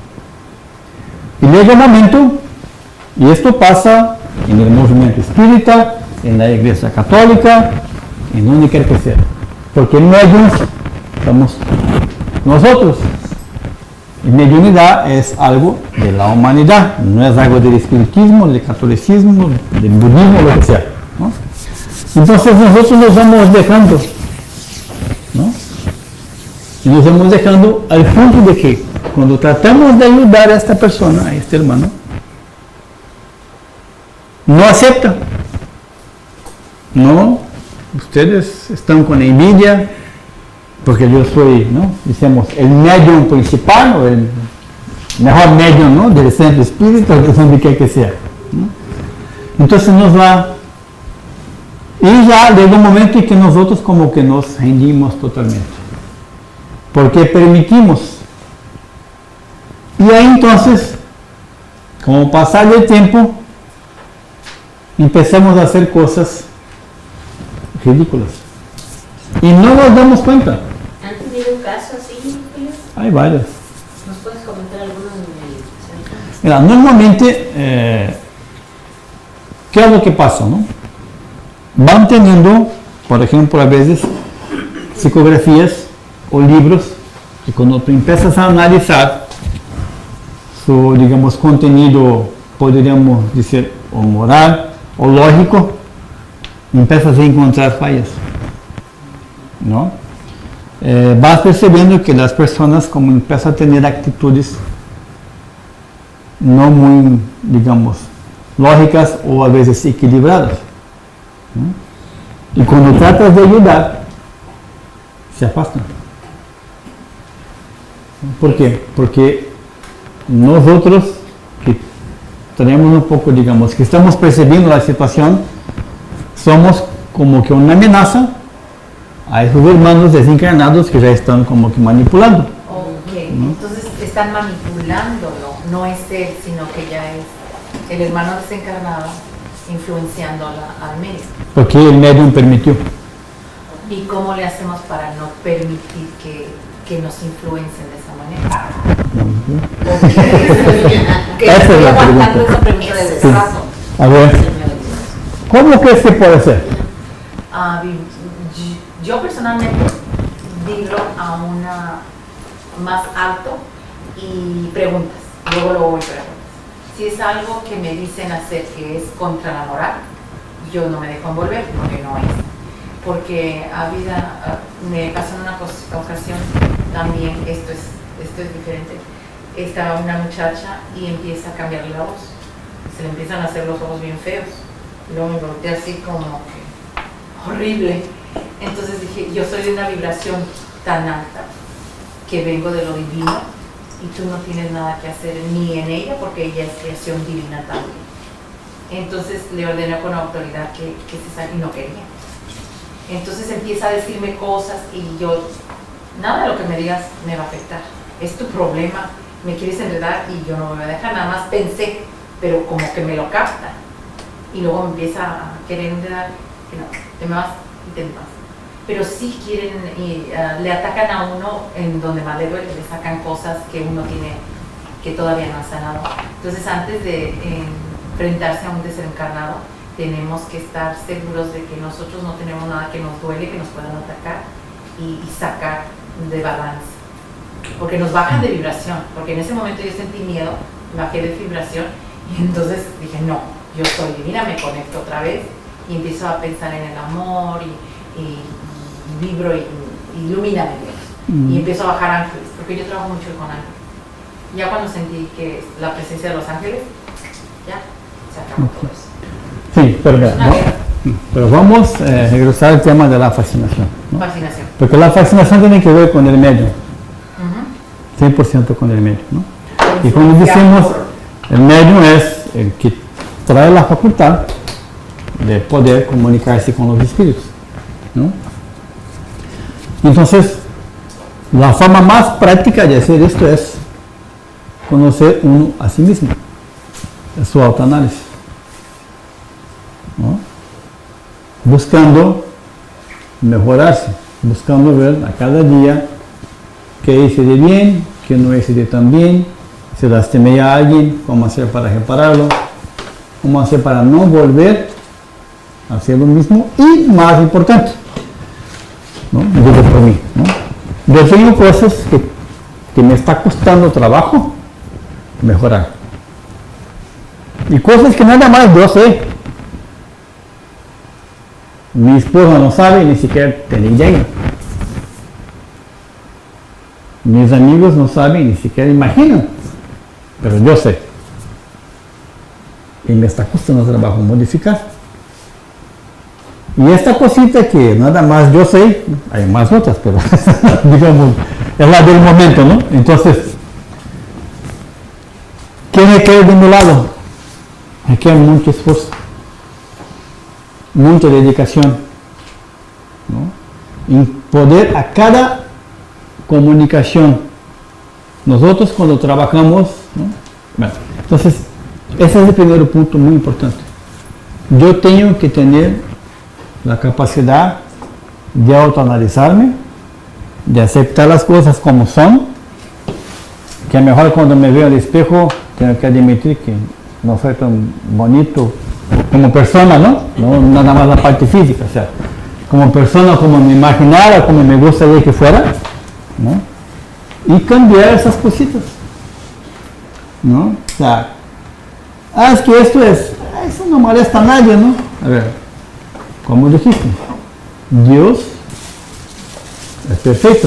Y llega un momento, y esto pasa en el movimiento espírita, en la Iglesia Católica, en donde quiera que sea, porque medios somos nosotros. Y mediunidad es algo de la humanidad, no es algo del espiritismo, del catolicismo, del budismo, lo que sea, ¿no? Entonces nosotros nos vamos dejando, ¿no? Y nos vamos dejando al punto de que cuando tratamos de ayudar a esta persona, a este hermano, no acepta. No, ustedes están con envidia, porque yo soy, ¿no?, decimos, el medium principal o el mejor medium, ¿no?, del centro espírita, donde quiera que sea, ¿no? Entonces nos va, y ya llega un momento en que nosotros como que nos rendimos totalmente, porque permitimos. Y ahí entonces, como pasar el tiempo, empezamos a hacer cosas ridículas y no nos damos cuenta. ¿Han tenido un caso así, Julio? Hay varios. ¿Nos puedes comentar alguno en el centro? Mira, normalmente, ¿qué es lo que pasa, no? Van teniendo, por ejemplo, a veces, psicografías o libros que cuando tú empiezas a analizar su, digamos, contenido, podríamos decir, o moral o lógico, empiezas a encontrar fallas, ¿no? Vas percibiendo que las personas como empiezan a tener actitudes no muy, digamos, lógicas o a veces equilibradas, ¿no? Y cuando tratas de ayudar, se afastan. ¿Por qué? Porque nosotros que tenemos un poco, digamos, que estamos percibiendo la situación, somos como que una amenaza a esos hermanos desencarnados que ya están como que manipulando. Ok, ¿no? Entonces están manipulándolo, no es él, sino que ya es el hermano desencarnado influenciando al médium. Porque el medium permitió. ¿Y cómo le hacemos para no permitir que nos influencien de esa manera? Esa es la pregunta. Esa pregunta desde Sí. rato. A ver, ¿cómo crees que puede ser? Yo personalmente digo a una más alto y preguntas, luego voy preguntas. Si es algo que me dicen hacer que es contra la moral, yo no me dejo envolver porque no es. Porque me pasó en una ocasión también, esto es diferente. Estaba una muchacha y empieza a cambiarle la voz. Se le empiezan a hacer los ojos bien feos. Y luego me volteé así como que horrible. Entonces dije, yo soy de una vibración tan alta que vengo de lo divino y tú no tienes nada que hacer ni en ella porque ella es creación divina también. Entonces le ordené con autoridad que se salga y no quería. Entonces empieza a decirme cosas y yo, nada de lo que me digas me va a afectar. Es tu problema, me quieres enredar y yo no me voy a dejar, nada más pensé, pero como que me lo capta. Y luego me empieza a querer enredar, que no, te me vas y te me vas. Pero sí quieren, le atacan a uno en donde más le duele, le sacan cosas que uno tiene, que todavía no ha sanado. Entonces antes de enfrentarse a un desencarnado, tenemos que estar seguros de que nosotros no tenemos nada que nos duele, que nos puedan atacar y sacar de balance. Porque nos bajan de vibración, porque en ese momento yo sentí miedo, bajé de vibración y entonces dije, no, yo soy divina, me conecto otra vez y empiezo a pensar en el amor y vibro y ilumíname Dios. Y empiezo a bajar ángeles, porque yo trabajo mucho con ángeles. Ya cuando sentí que la presencia de los ángeles, ya se acabó todo eso. Sí, pero vamos a regresar al tema de la fascinación, ¿no? Fascinación. Porque la fascinación tiene que ver con el medio, 100% con el medio, ¿no? Y cuando decimos el medio es el que trae la facultad de poder comunicarse con los espíritus, ¿no? Entonces, la forma más práctica de hacer esto es conocer uno a sí mismo, es su autoanálisis, ¿no? Buscando mejorarse, buscando ver a cada día qué hice de bien, qué no hice de tan bien, si lastimé a alguien, cómo hacer para repararlo, cómo hacer para no volver a hacer lo mismo y, más importante, ¿no? Digo por mí, ¿no? Yo tengo cosas que me está costando trabajo mejorar y cosas que nada más yo sé. Mi esposa no sabe, ni siquiera tiene idea. Mis amigos no saben, ni siquiera imaginan, pero yo sé. Y me está costando trabajo modificar. Y esta cosita que nada más yo sé, hay más otras, pero digamos, es la del momento, ¿no? Entonces, ¿qué requiere de mi lado? Requiere mucho esfuerzo, mucha dedicación, ¿no? Y poder a cada comunicación. Nosotros cuando trabajamos, ¿no? Bueno, entonces, ese es el primer punto muy importante. Yo tengo que tener la capacidad de autoanalizarme, de aceptar las cosas como son, que a lo mejor cuando me veo al espejo tengo que admitir que no soy tan bonito como persona, ¿no? No nada más la parte física, o sea, como persona, como me imaginara, como me gustaría que fuera, ¿no? Y cambiar esas cositas, ¿no? O sea, es que esto eso no molesta a nadie, ¿no? A ver, como dijiste, Dios es perfecto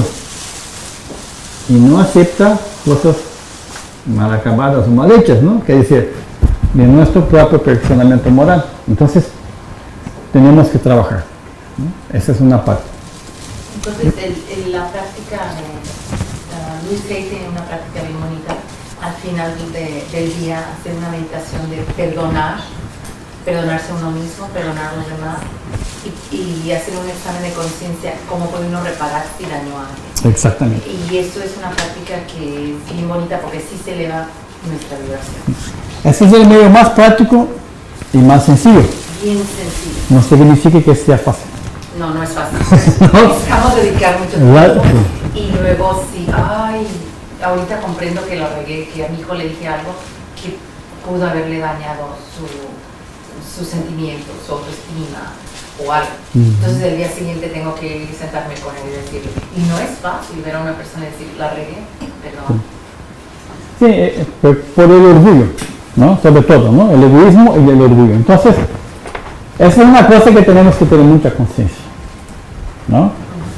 y no acepta cosas mal acabadas o mal hechas, ¿no? Quiere decir, de nuestro propio perfeccionamiento moral. Entonces, tenemos que trabajar, ¿no? Esa es una parte. Entonces, la práctica, Luis Hay tiene una práctica bien bonita. Al final del día, hacer una meditación de perdonarse a uno mismo, perdonar a los demás y hacer un examen de conciencia, cómo puede uno reparar si dañó a alguien. Exactamente. Y eso es una práctica que es bien bonita porque sí se eleva nuestra vibración. Ese es el medio más práctico y más sencillo. Bien sencillo. No significa que sea fácil. No, no es fácil. Necesitamos dedicar mucho tiempo. Y luego sí, ahorita comprendo que lo regué, que a mi hijo le dije algo que pudo haberle dañado sus sentimientos, su autoestima o algo. Entonces el día siguiente tengo que ir sentarme con él y decirle, y no es fácil ver a una persona y decir, la regué, perdón. Sí, por el orgullo, ¿no? Sobre todo, ¿no? El egoísmo y el orgullo. Entonces, esa es una cosa que tenemos que tener mucha conciencia, ¿no?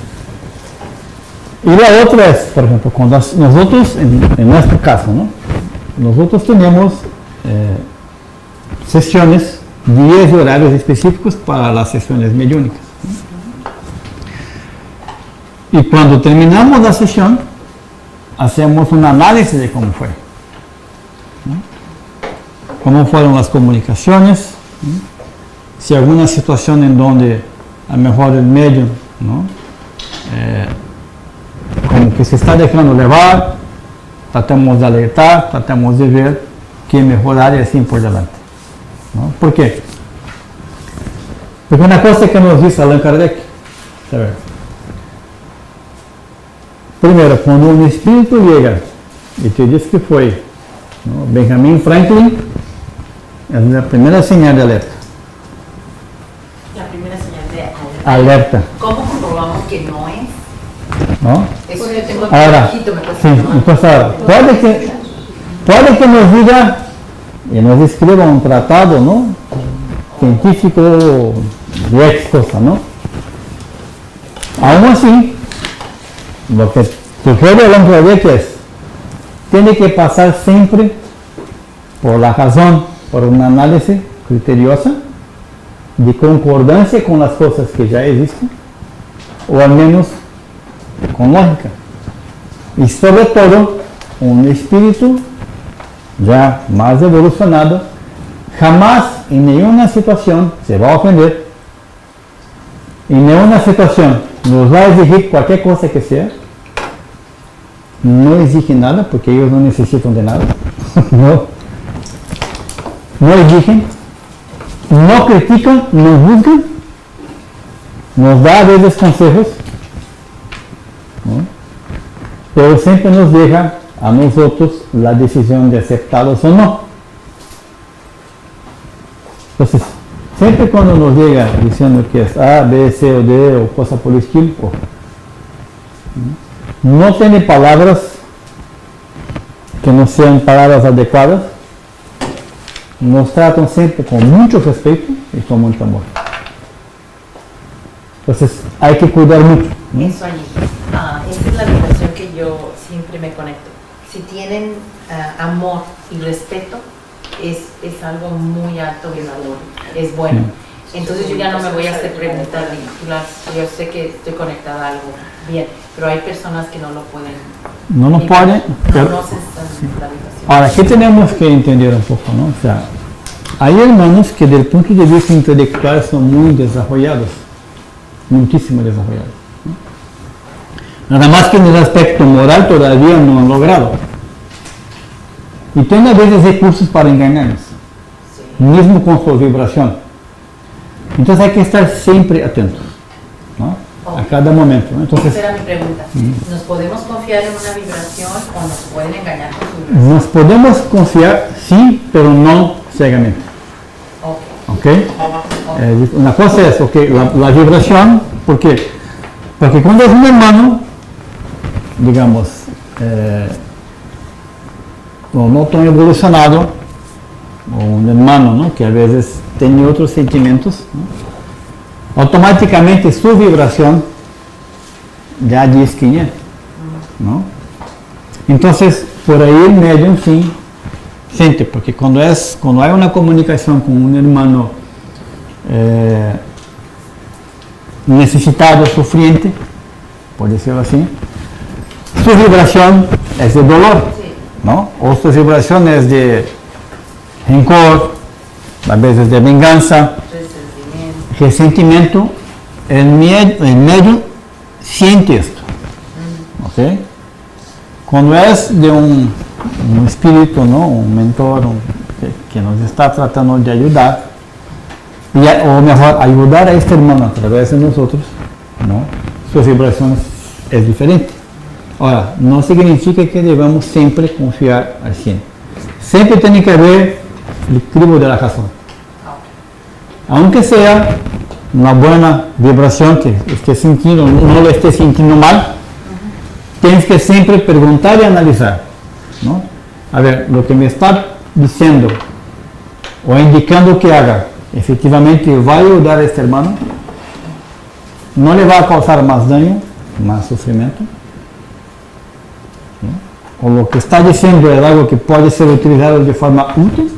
Y la otra es, por ejemplo, cuando nosotros, en nuestro caso, ¿no? Nosotros tenemos sesiones, días y horarios específicos para las sesiones mediúnicas, ¿no? Y cuando terminamos la sesión, hacemos un análisis de cómo fue, ¿no? Cómo fueron las comunicaciones, ¿no? Si alguna situación en donde a lo mejor el medio, ¿no? Como que se está dejando levar, tratamos de alertar, tratamos de ver qué mejorar y así por delante, ¿no? ¿Por qué? Porque una cosa que nos dice Allan Kardec, ¿sabes? Primero, cuando un espíritu llega y te dice que fue, ¿no? Benjamin Franklin, es la primera señal de alerta. La primera señal de Alerta. ¿Cómo comprobamos que no es? ¿No? Eso yo tengo Ahora, poquito, me cuesta sí, tomar. entonces ahora, puede que nos diga y nos escriba un tratado, ¿no? Científico de X cosa, ¿no? Aún así, lo que sugiere Allan Kardec es, tiene que pasar siempre por la razón, por un análisis criterioso, de concordancia con las cosas que ya existen, o al menos con lógica. Y sobre todo, un espíritu ya más evolucionado jamás en ninguna situación se va a ofender, en ninguna situación nos va a exigir cualquier cosa que sea. No exige nada porque ellos no necesitan de nada. no exigen, no critican, no juzgan, nos da a veces consejos, ¿no? Pero siempre nos deja a nosotros la decisión de aceptarlos o no. Entonces, siempre cuando nos llega diciendo que es A, B, C o D o cosa por el estilo, no tiene palabras que no sean palabras adecuadas, nos tratan siempre con mucho respeto y con mucho amor. Entonces hay que cuidar mucho, ¿no? Eso allí. Esa es la vibración que yo siempre me conecto. Si tienen amor y respeto, es algo muy alto de valor, es bueno. Entonces yo ya no me voy a hacer preguntas ridículas, yo sé que estoy conectada a algo bien, pero hay personas que no lo pueden. No lo pueden, pero no se la vibración. ahora aquí tenemos que entender un poco, ¿no? O sea, hay hermanos que desde el punto de vista intelectual son muy desarrollados, muchísimo desarrollados, ¿no? Nada más que en el aspecto moral todavía no han logrado. Y tienen a veces recursos para engañarnos, sí, mismo con su vibración. Entonces hay que estar siempre atentos, ¿no? A cada momento, ¿no? Entonces, esa era mi pregunta. ¿Nos podemos confiar en una vibración o nos pueden engañar con su vibración? nos podemos confiar, sí, pero no ciegamente. ¿Okay? Una cosa es la vibración, porque cuando es un hermano, digamos, no tan evolucionado, o un hermano, ¿no? Que a veces tiene otros sentimientos, ¿no? Automáticamente su vibración ya dice quién es, ¿no? Entonces, por ahí el medium sí siente, porque cuando hay una comunicación con un hermano necesitado, sufriente, por decirlo así, su vibración es de dolor, ¿no? O su vibración es de rencor, a veces de venganza, resentimiento. El medio siente esto, ¿ok? Cuando es de un espíritu, ¿no? Un mentor que nos está tratando de ayudar, o mejor, ayudar a este hermano a través de nosotros, ¿no? Su vibración es diferente. Ahora, no significa que debamos siempre confiar al 100. Siempre tiene que haber el crivo de la razón. Aunque sea una buena vibración que esté sintiendo, no lo esté sintiendo mal, tienes que siempre preguntar y analizar, ¿no? A ver, lo que me está diciendo o indicando que haga, efectivamente va a ayudar a este hermano, no le va a causar más daño, más sufrimiento, ¿no? O lo que está diciendo es algo que puede ser utilizado de forma útil.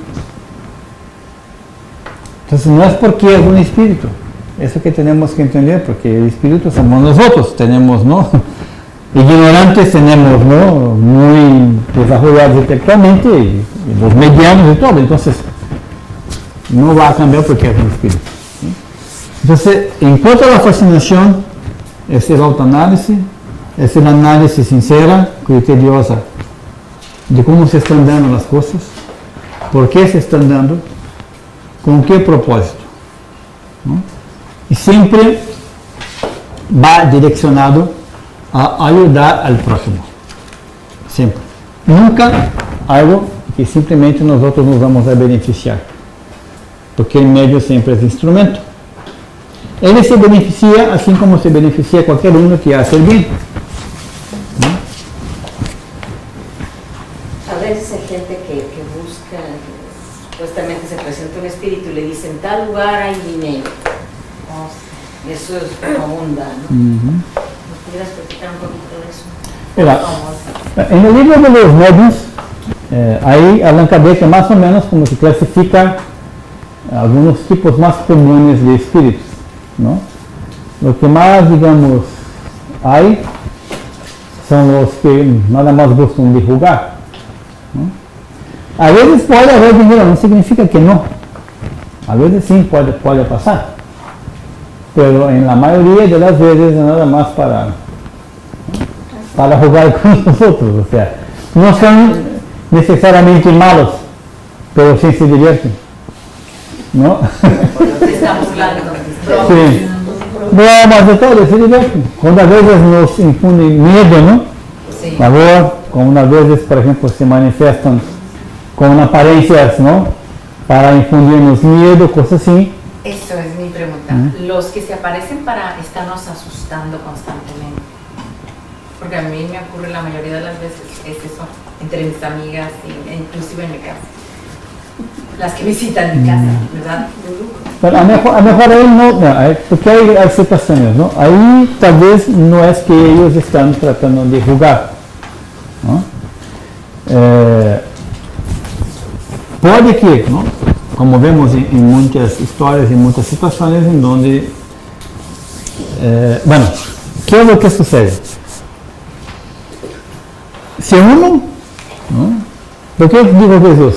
Entonces no es porque es un espíritu, eso que tenemos que entender, porque el espíritu somos nosotros, tenemos, ¿no? ignorantes tenemos, ¿no? Muy desarrollados intelectualmente y los medianos y todo, entonces no va a cambiar porque es un espíritu. ¿Sí? Entonces, en cuanto a la fascinación, es el autoanálisis, es el análisis sincera, criteriosa, de cómo se están dando las cosas, por qué se están dando, con qué propósito, ¿no? Y siempre va direccionado a ayudar al prójimo, siempre. Nunca algo que simplemente nosotros nos vamos a beneficiar, porque el medio siempre es instrumento. Él se beneficia así como se beneficia cualquier uno que hace el bien, ¿no? A veces hay gente que busca, supuestamente se presenta un espíritu y le dicen, tal lugar hay dinero. Eso es como onda, ¿no? ¿Nos pudieras platicar un poquito de eso? Mira, en el libro de los medios, ahí Allan Kardec más o menos como que clasifica algunos tipos más comunes de espíritus, ¿no? Lo que más, digamos, hay son los que nada más buscan divulgar, ¿no? A veces puede haber dinero, no significa que no. A veces sí puede pasar. Pero en la mayoría de las veces nada más para jugar con nosotros, o sea, no son necesariamente malos, pero sí se divierten, ¿no? Estamos hablando. Sí, bromas de todo, se divierten. Cuando a veces nos infunden miedo, ¿no? Sí. Favor, cuando a veces, por ejemplo, se manifiestan con apariencias, ¿no? Para infundirnos miedo, cosas así. Eso es mi pregunta. Los que se aparecen para estarnos asustando constantemente. Porque a mí me ocurre la mayoría de las veces, es eso, entre mis amigas e inclusive en mi casa. Las que visitan mi casa, ¿verdad? Pero a lo mejor ahí no, porque hay situaciones, ¿no? Ahí tal vez no es que ellos están tratando de jugar, ¿no? Puede que, ¿no? Como vemos en muchas historias, en muchas situaciones en donde, bueno, ¿qué es lo que sucede? Si uno, ¿no? ¿Por qué dijo Jesús?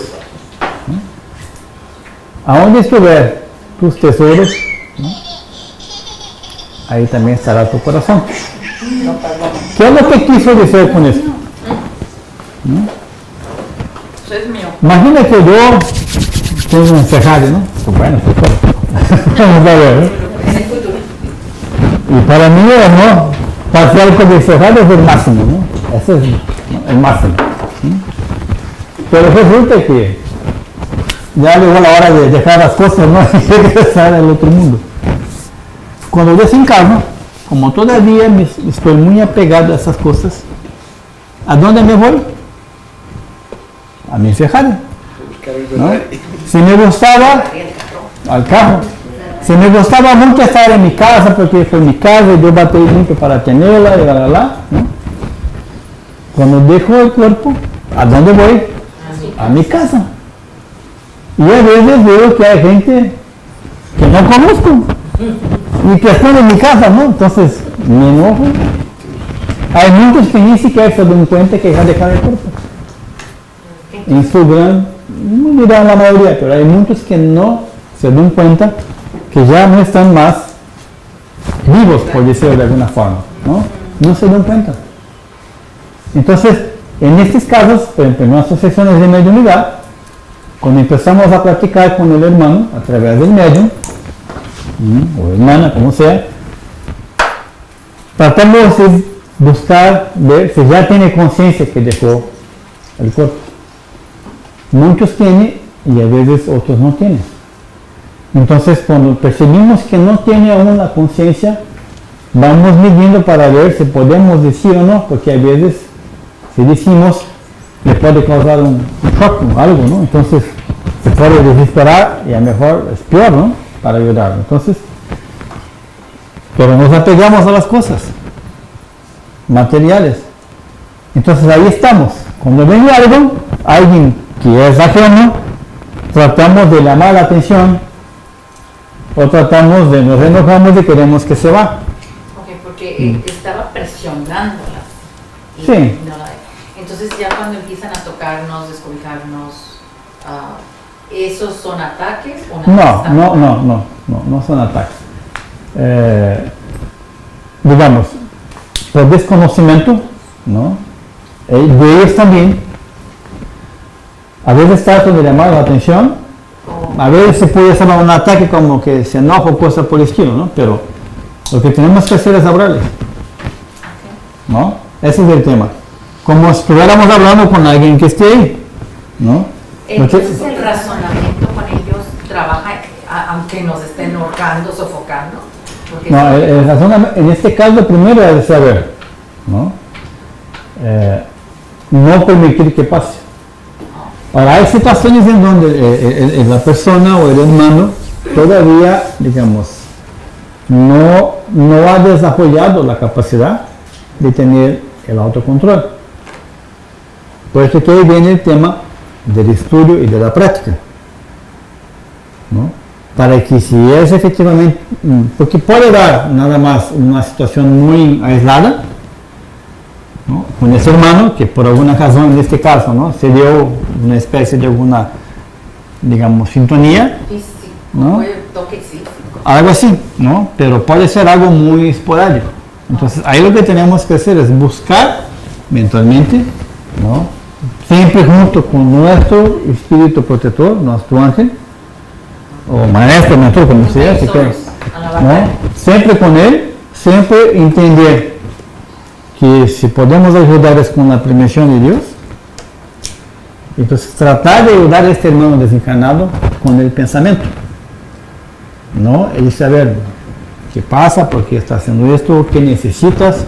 ¿No? A donde estuvier tus tesoros, ¿no? Ahí también estará tu corazón. ¿Qué es lo que quiso decir con esto? ¿No? Eso es mío. Imagina que yo tengo un Ferrari, ¿no? Bueno, vamos a ver, ¿no? Y para mí, ¿no? Pasear con el Ferrari es el máximo, ¿no? Ese es el máximo, ¿no? Pero resulta que ya llegó la hora de dejar las cosas, ¿no? Y regresar al otro mundo. Cuando yo desencarno, como todavía estoy muy apegado a esas cosas, ¿a dónde me voy? A mi Ferrari, ¿no? Si me gustaba, al carro. Si me gustaba mucho estar en mi casa, porque fue mi casa y yo batí mucho para tenerla y ¿no? Cuando dejo el cuerpo, ¿a dónde voy? A mi casa. Y a veces veo que hay gente que no conozco y que están en mi casa, ¿no? Entonces me enojo. Hay muchos que ni siquiera se dan cuenta que ya dejaron el cuerpo. En su gran, no dirán la mayoría, pero hay muchos que no se dan cuenta que ya no están más vivos, por decirlo de alguna forma, ¿no? No se dan cuenta. Entonces, en estos casos, por ejemplo, en nuestras sesiones de mediunidad, cuando empezamos a practicar con el hermano, a través del medium, o hermana, como sea, tratamos de buscar ver si ya tiene conciencia que dejó el cuerpo. Muchos tienen y a veces otros no tienen. Entonces, cuando percibimos que no tiene aún la conciencia, vamos midiendo para ver si podemos decir o no, porque a veces, si decimos, le puede causar un shock o algo, ¿no? Entonces, se puede desesperar y a lo mejor es peor, ¿no? Para ayudarlo. Entonces, pero nos apegamos a las cosas materiales. Entonces, ahí estamos. Cuando viene algo, alguien que es ajeno, tratamos de llamar la atención o tratamos de nos enojamos y queremos que se va. Ok, porque estaba presionándolas y Sí. no la hay. Entonces ya cuando empiezan a tocarnos, descobijarnos, ¿esos son ataques o nada más No son ataques. Digamos, por desconocimiento, ¿no? De ellos también, a veces tratan de llamar la atención, a veces se puede hacer un ataque como que se enoja o cosas por el estilo, ¿no? Pero lo que tenemos que hacer es hablarles, ¿no? Ese es el tema. Como si estuviéramos hablando con alguien que esté ahí, ¿no? Entonces el razonamiento con ellos trabaja aunque nos estén ahorcando, sofocando. No, el razonamiento, en este caso primero es de saber, ¿no? No permitir que pase. Ahora hay situaciones en donde la persona o el hermano todavía, digamos, no ha desarrollado la capacidad de tener el autocontrol. Por eso que ahí viene el tema del estudio y de la práctica, ¿no? Para que si es efectivamente, porque puede dar nada más una situación muy aislada, ¿no? Con ese hermano que por alguna razón en este caso, ¿no? Se dio una especie de alguna, digamos, sintonía, ¿no? Toque físico. Algo así, ¿no? Pero puede ser algo muy esporádico. Entonces ahí lo que tenemos que hacer es buscar mentalmente, ¿no? Siempre junto con nuestro espíritu protector, nuestro ángel, o maestro, mentor, como sea, si quieres, ¿no? Siempre con él, siempre entender que si podemos ayudarles con la permisión de Dios, entonces tratar de ayudar a este hermano desencarnado con el pensamiento, ¿no? Y saber qué pasa, por qué está haciendo esto, qué necesitas,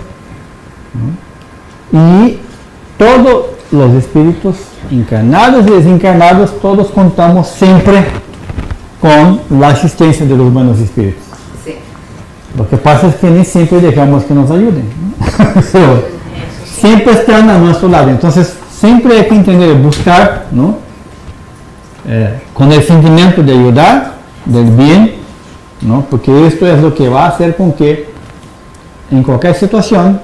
¿no? Y todos los espíritus encarnados y desencarnados, todos contamos siempre con la asistencia de los buenos espíritus. Sí. Lo que pasa es que ni siempre dejamos que nos ayuden, ¿no? Pero siempre están a nuestro lado. Entonces, siempre hay que entender, buscar, ¿no? Con el sentimiento de ayudar, del bien, ¿no? Porque esto es lo que va a hacer con que en cualquier situación,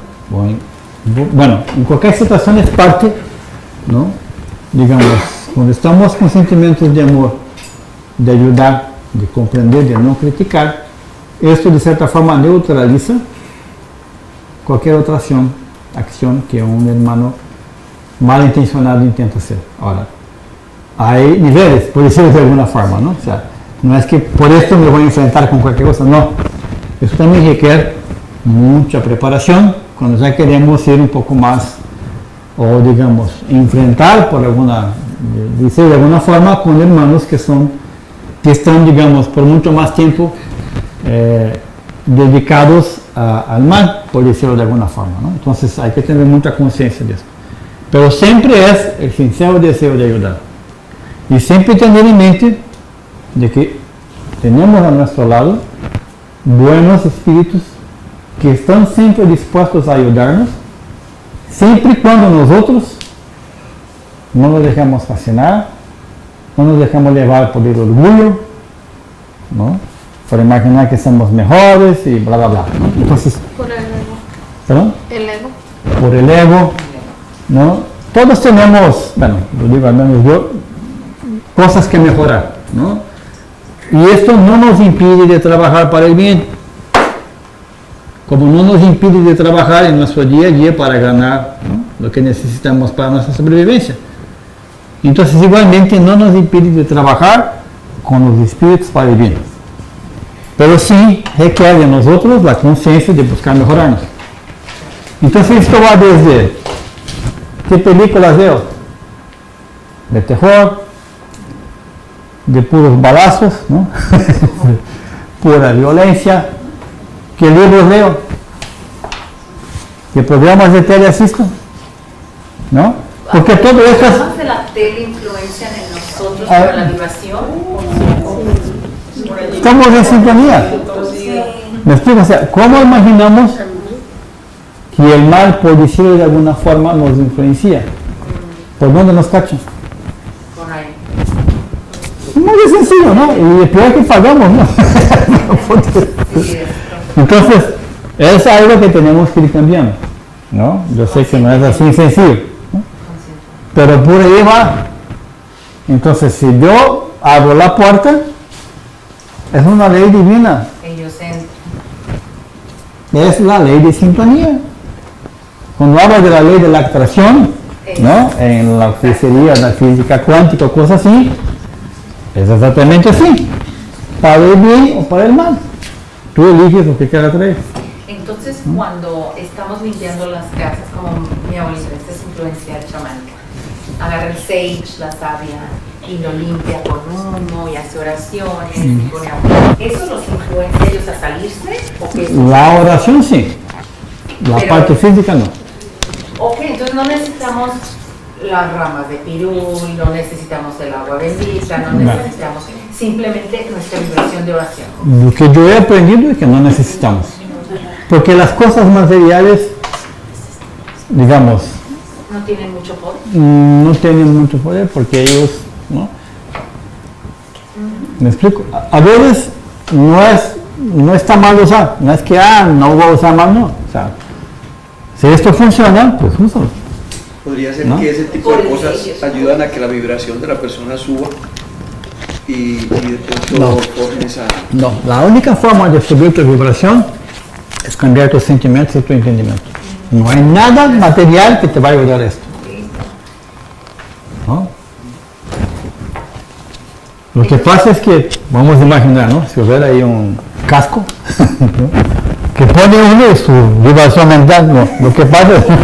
en cualquier situación es parte, ¿no? Digamos, cuando estamos con sentimientos de amor, de ayudar, de comprender, de no criticar, esto de cierta forma neutraliza cualquier otra acción que un hermano malintencionado intenta hacer. Ahora, hay niveles, por decirlo de alguna forma, ¿no? O sea, no es que por esto me voy a enfrentar con cualquier cosa, no. Eso también requiere mucha preparación cuando ya queremos ir un poco más, o digamos, enfrentar por decir de alguna forma con hermanos que están, digamos, por mucho más tiempo dedicados al mal, por decirlo de alguna forma, ¿no? Entonces hay que tener mucha conciencia de esto. Pero siempre es el sincero deseo de ayudar. Y siempre tener en mente de que tenemos a nuestro lado buenos espíritus que están siempre dispuestos a ayudarnos, siempre y cuando nosotros no nos dejamos fascinar, no nos dejamos llevar por el orgullo, ¿no? Por imaginar que somos mejores y bla, bla, bla, ¿no? Entonces, Por el ego. ¿perdón? El ego. Por el ego, ¿no? Todos tenemos, bueno, lo digo al menos yo, cosas que mejorar, ¿no? Y esto no nos impide de trabajar para el bien, como no nos impide de trabajar en nuestro día a día para ganar, ¿no? Lo que necesitamos para nuestra sobrevivencia. Entonces, igualmente, no nos impide de trabajar con los espíritus para el bien. Pero sí requiere de nosotros la conciencia de buscar mejorarnos. Entonces, esto va desde qué películas veo, de terror, de puros balazos, ¿no? Pura violencia, qué libros leo, qué programas de tele asisto, ¿no? Porque todo esto es... ¿Los de la tele influencian en nosotros por la vibración? Estamos en sintonía. ¿Me explico? O sea, ¿cómo imaginamos que el mal, por decirlo de alguna forma, nos influencia? ¿Por dónde nos cachan? Por ahí. Muy sencillo, ¿no? Y el peor que pagamos, ¿no? Sí, Entonces, es algo que tenemos que ir cambiando. ¿no? Yo sé que no es así sencillo, ¿no? Pero por ahí va. Entonces, si yo abro la puerta, es una ley divina. Ellos entran. Es la ley de sintonía. Cuando habla de la ley de la atracción, ¿no? En la que sería la física cuántica o cosas así, es exactamente así. Para el bien o para el mal. Tú eliges lo que quieras traer. Entonces, cuando estamos limpiando las casas, como mi abuelita, esta es influencia chamánica, agarra el sage, la savia, y lo limpia con humo y hace oraciones y pone agua. ¿Eso los influencia a ellos a salirse? ¿O qué es? La oración sí, la Pero- parte física no. Ok, entonces no necesitamos las ramas de pirul, no necesitamos el agua bendita, no No. necesitamos simplemente nuestra vibración de oración. Lo que yo he aprendido es que no necesitamos. Porque las cosas materiales, digamos, No tienen mucho poder. no tienen mucho poder porque ellos, ¿no? ¿Me explico? A veces no está mal usar, no es que no voy a usar mal, no. O sea, si esto funciona, pues úsalo. Podría ser ¿No? que ese tipo de cosas ayudan a que la vibración de la persona suba y de pronto No. formen esa... No, la única forma de subir tu vibración es cambiar tus sentimientos y tu entendimiento. No hay nada material que te vaya a ayudar a esto. ¿No? Lo que pasa es que, vamos a imaginar, ¿no? Si hubiera ahí un casco, ¿no? Que pone uno y su vibración mental, no. Lo que pasa es,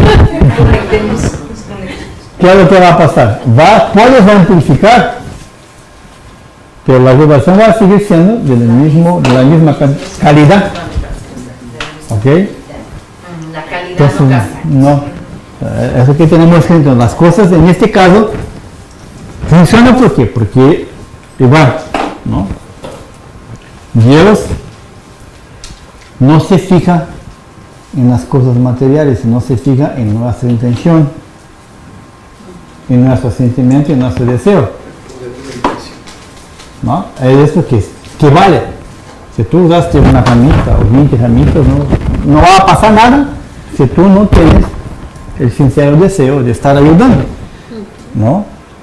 ¿qué es lo que va a pasar? Puedes amplificar, pero la vibración va a seguir siendo de la misma calidad. ¿Ok? La calidad Entonces, no cambia. no. Eso que tenemos que entender. Las cosas en este caso funcionan ¿por qué? Porque igual, ¿no? Dios no se fija en las cosas materiales, sino se fija en nuestra intención, en nuestro sentimiento y en nuestro deseo. ¿No? Es eso que vale. Si tú usaste una ramita o 20 ramitas, no va a pasar nada si tú no tienes el sincero deseo de estar ayudando. ¿No?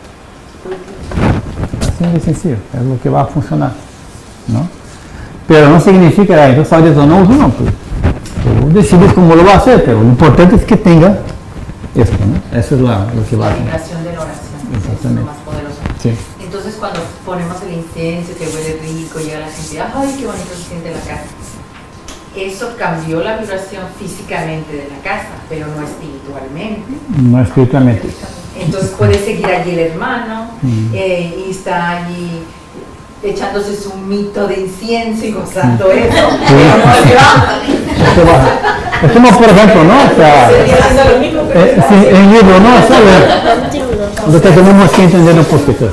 Así de sencillo, es lo que va a funcionar. ¿No? Pero no significa, entonces ahorita no uso, no, pues, tú decides cómo lo va a hacer, pero lo importante es que tenga esto, ¿no? Eso es lo que va a La hacer. vibración de la oración es lo Exactamente. más poderoso. Sí. Entonces cuando ponemos el incienso que huele rico, llega la gente, ay, qué bonito se siente la casa. Eso cambió la vibración físicamente de la casa, pero no espiritualmente. No espiritualmente. Entonces puede seguir allí el hermano y está allí echándose su mito de incienso y gozando eso. Pero no se va. Eso va. Es como por ejemplo, ¿no? O sea, Haciendo lo mismo, pero sí, el libro, ¿no? O sea, lo que tenemos que entender un poquito.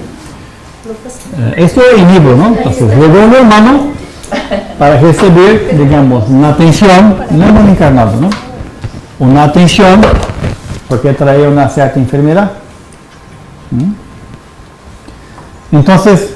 Esto es el libro, ¿no? Entonces, llegó un hermano para recibir, digamos, una atención, no hemos encarnado, ¿no? Una atención porque traía una cierta enfermedad. Entonces,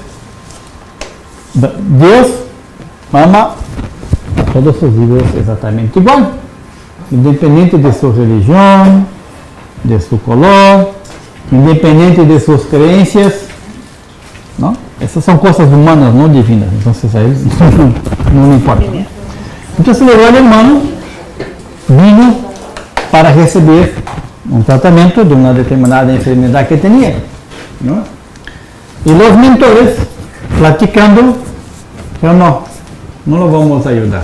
Dios ama a todos sus hijos exactamente igual, independiente de su religión, de su color, independiente de sus creencias, ¿no? Esas son cosas humanas, no divinas, entonces a él no le importa, ¿no? Entonces luego el hermano vino para recibir un tratamiento de una determinada enfermedad que tenía, ¿no? Y los mentores, platicando, pero no lo vamos a ayudar,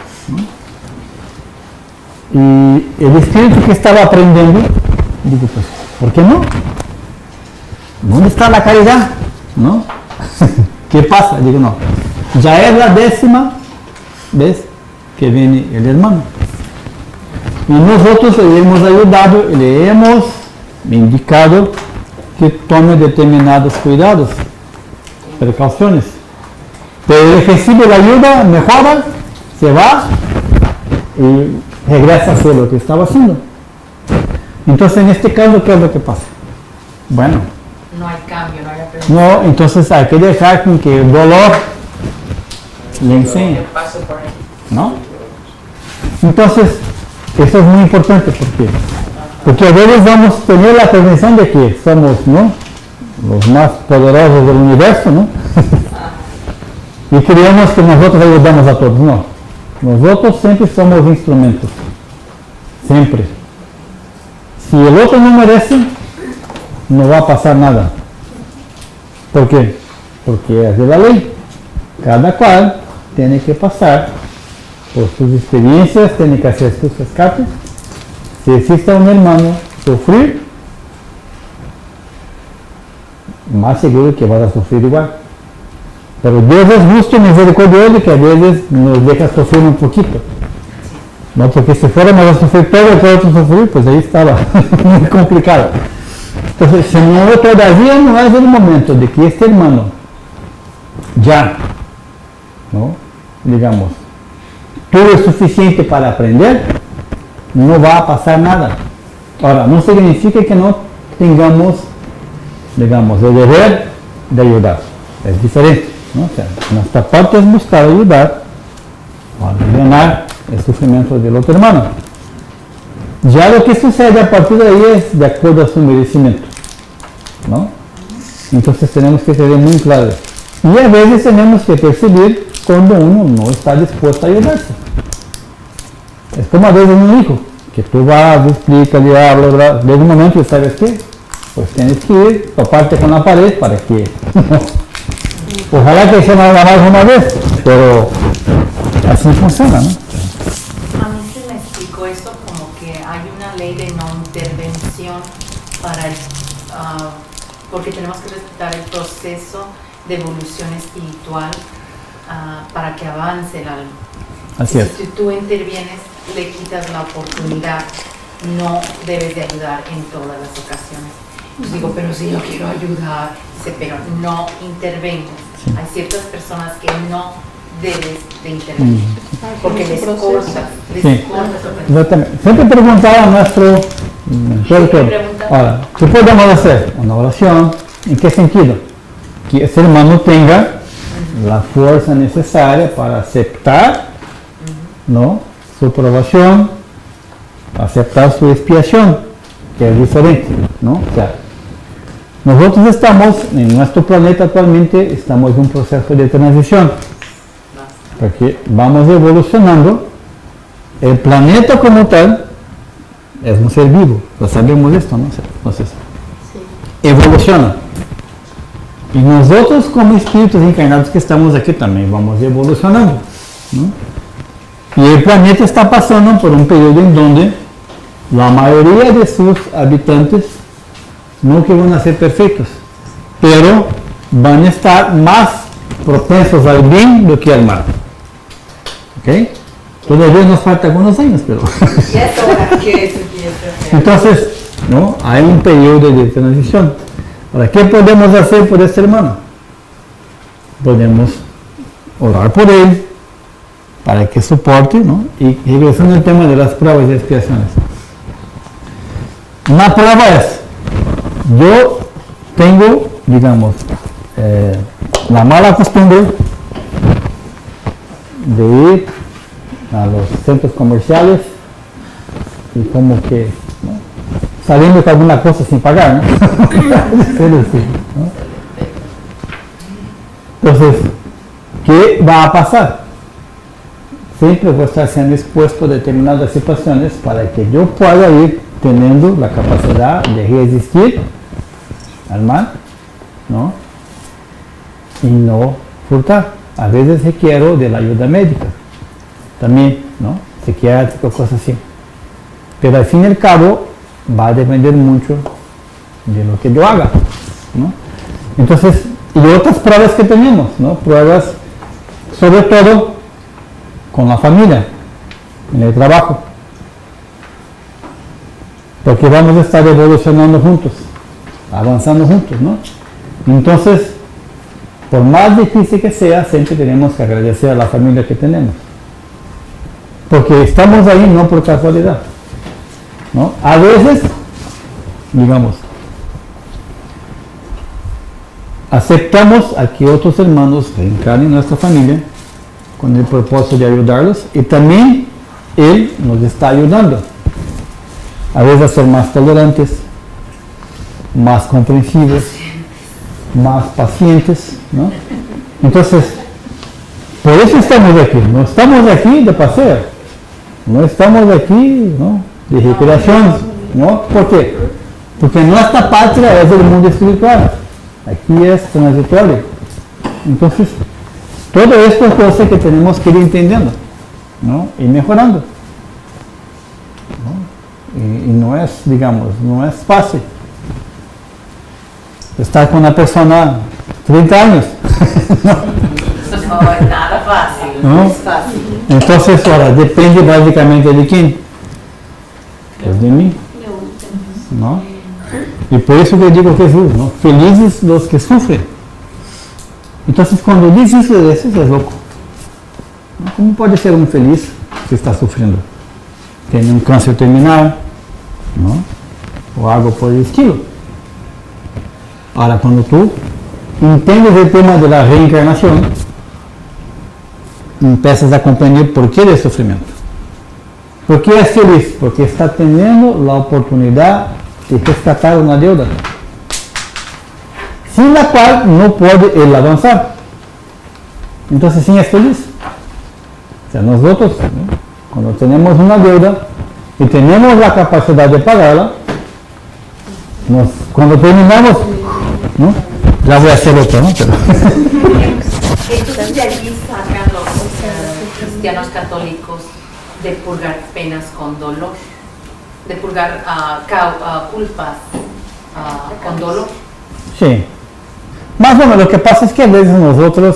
¿no? Y el espíritu que estaba aprendiendo, digo, pues, ¿por qué no? ¿Dónde está la caridad? ¿No? ¿Qué pasa? Digo, no. Ya es la 10ª vez que viene el hermano. Y nosotros le hemos ayudado y le hemos indicado que tome determinados cuidados, precauciones. Pero él recibe la ayuda, mejora, se va y regresa a hacer lo que estaba haciendo. Entonces, en este caso, ¿qué es lo que pasa? Bueno, no hay cambio, no hay aprendizaje. no, entonces hay que dejar con que el dolor le enseñe, Yo paso por ahí. ¿no? Entonces, Eso es muy importante porque a veces vamos a tener la percepción de que somos, ¿no?, los más poderosos del universo, ¿no? Y creemos que nosotros ayudamos a todos. No, nosotros siempre somos instrumentos, siempre. Si el otro no merece, no va a pasar nada. ¿Por qué? Porque es de la ley. Cada cual tiene que pasar por sus experiencias, tiene que hacer sus escapes. Si existe un hermano sufrir, más seguro que vas a sufrir igual. Pero Dios es justo y misericordioso, que a veces nos deja sufrir un poquito. No, porque si fuéramos a sufrir todo el que otro sufrir, pues ahí estaba muy complicado. Entonces, si no, todavía no es el momento de que este hermano ya, ¿no?, digamos, tuvo suficiente para aprender, no va a pasar nada. Ahora, no significa que no tengamos, digamos, el deber de ayudar. Es diferente, ¿no? O sea, nuestra parte es buscar ayudar a aliviar el sufrimiento del otro hermano. Ya lo que sucede a partir de ahí es de acuerdo a su merecimiento, ¿no? Entonces tenemos que tener muy claro. Y a veces tenemos que percibir cuando uno no está dispuesto a ayudarse. Es como a veces un hijo, que tú vas, explicas, le hablas, de un momento y ¿sabes qué? Pues tienes que ir, toparte con la pared para que... Ojalá que sea nada más una vez, pero así funciona, ¿no? A mí se me explicó esto como que hay una ley de no intervención para, porque tenemos que respetar el proceso de evolución espiritual para que avance el alma. Así es. Si tú intervienes, le quitas la oportunidad, no debes de ayudar en todas las ocasiones. Pues digo, pero si yo quiero ayudar, dice, pero no intervengas. Sí. Hay ciertas personas que no debes de intervenir, porque les cortas, Sí. Exactamente. Siempre preguntaba a nuestro doctor, ahora, ¿qué podemos hacer? Una oración, ¿en qué sentido? Que ese hermano tenga la fuerza necesaria para aceptar, ¿no?, su aprobación, aceptar su expiación, que es diferente, ¿no? O sea, nosotros estamos, en nuestro planeta actualmente, estamos en un proceso de transición, porque vamos evolucionando. El planeta como tal es un ser vivo, lo sabemos esto, ¿no? Entonces, evoluciona. Y nosotros como espíritus encarnados que estamos aquí también vamos evolucionando, ¿no? Y el planeta está pasando por un periodo en donde la mayoría de sus habitantes no que van a ser perfectos, pero van a estar más propensos al bien do que al mal. ¿Ok? Todavía nos falta algunos años, pero... Ya es hora que eso empiece. Entonces, ¿no?, hay un periodo de transición. Ahora, ¿qué podemos hacer por este hermano? Podemos orar por él, para que soporte, ¿no? Y regresando al tema de las pruebas y expiaciones. Una prueba es, yo tengo, digamos, la mala costumbre de ir a los centros comerciales y como que, ¿no?, sabiendo que alguna cosa sin pagar, ¿no? Entonces, ¿qué va a pasar? Siempre voy a estar siendo expuesto a determinadas situaciones para que yo pueda ir teniendo la capacidad de resistir al mal, ¿no?, y no furtar. A veces requiero de la ayuda médica, también, ¿no?, psiquiátrica o cosas así. Pero al fin y al cabo va a depender mucho de lo que yo haga, ¿no? Entonces, y otras pruebas que tenemos, ¿no? Pruebas sobre todo con la familia, en el trabajo, porque vamos a estar evolucionando juntos, avanzando juntos, ¿no? Entonces, por más difícil que sea, siempre tenemos que agradecer a la familia que tenemos, porque estamos ahí no por casualidad, ¿no? A veces, digamos, aceptamos a que otros hermanos reencarnen en nuestra familia con el propósito de ayudarlos, y también Él nos está ayudando a veces a ser más tolerantes, más comprensivos, más pacientes, ¿no? Entonces, por eso estamos aquí. No estamos aquí de paseo, no estamos aquí, ¿no?, de recreación, ¿no? ¿Por qué? Porque nuestra patria es el mundo espiritual. Aquí es transitorio. Entonces, todo esto es cosa que tenemos que ir entendiendo, ¿no?, y mejorando, ¿no? Y no es, digamos, no es fácil estar con una persona 30 años. No es nada fácil, ¿No? no es fácil. Entonces, ahora, depende básicamente de quién. Pues de mí, ¿no? Y por eso que digo Jesús, ¿no? Felices los que sufren. Entonces, cuando dices eso, es loco, ¿no? ¿Cómo puede ser un feliz que está sufriendo? Tiene un cáncer terminal, ¿no?, o algo por el estilo. Ahora, cuando tú entiendes el tema de la reencarnación, empiezas a comprender por qué el sufrimiento. ¿Por qué es feliz? Porque está teniendo la oportunidad de rescatar una deuda, sin la cual no puede él avanzar. Entonces, sí es feliz. O sea, nosotros, ¿no?, cuando tenemos una deuda y tenemos la capacidad de pagarla, cuando terminamos, ¿no?, ya voy a hacer otro, ¿no? Pero Entonces de allí sacan los cristianos católicos de purgar penas con dolor, de purgar culpas con dolor. sí. Más o menos, lo que pasa es que a veces nosotros,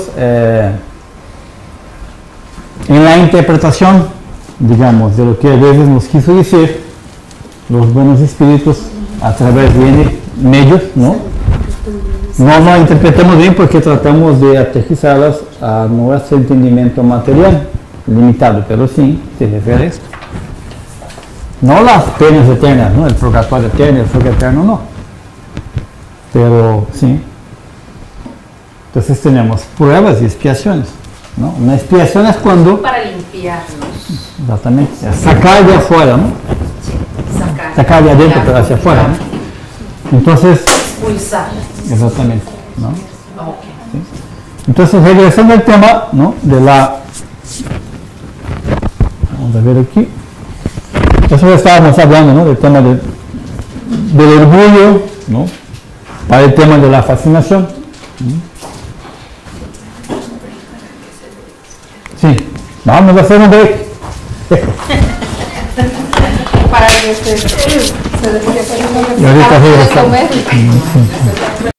en la interpretación, digamos, de lo que a veces nos quiso decir los buenos espíritus a través de medios, ¿no? No interpretamos bien porque tratamos de aterrizarlas a nuestro entendimiento material, limitado, pero sí se refiere a esto. No las penas eternas, ¿no?, el purgatorio eterno, el fuego eterno, no. Pero sí. Entonces tenemos pruebas y expiaciones, ¿no? Una expiación es cuando, Para limpiarnos, exactamente, es sacar de afuera, ¿no? Sacar de adentro pero hacia afuera, ¿no? Entonces, expulsar. exactamente, ¿no? Ok. Entonces, regresando al tema, ¿no?, de la... Vamos a ver aquí. Eso ya estábamos hablando, ¿no?, del tema del orgullo, ¿no?, para el tema de la fascinación. Sí, vamos a hacer un break. Para que se Y ahorita regresamos. comer.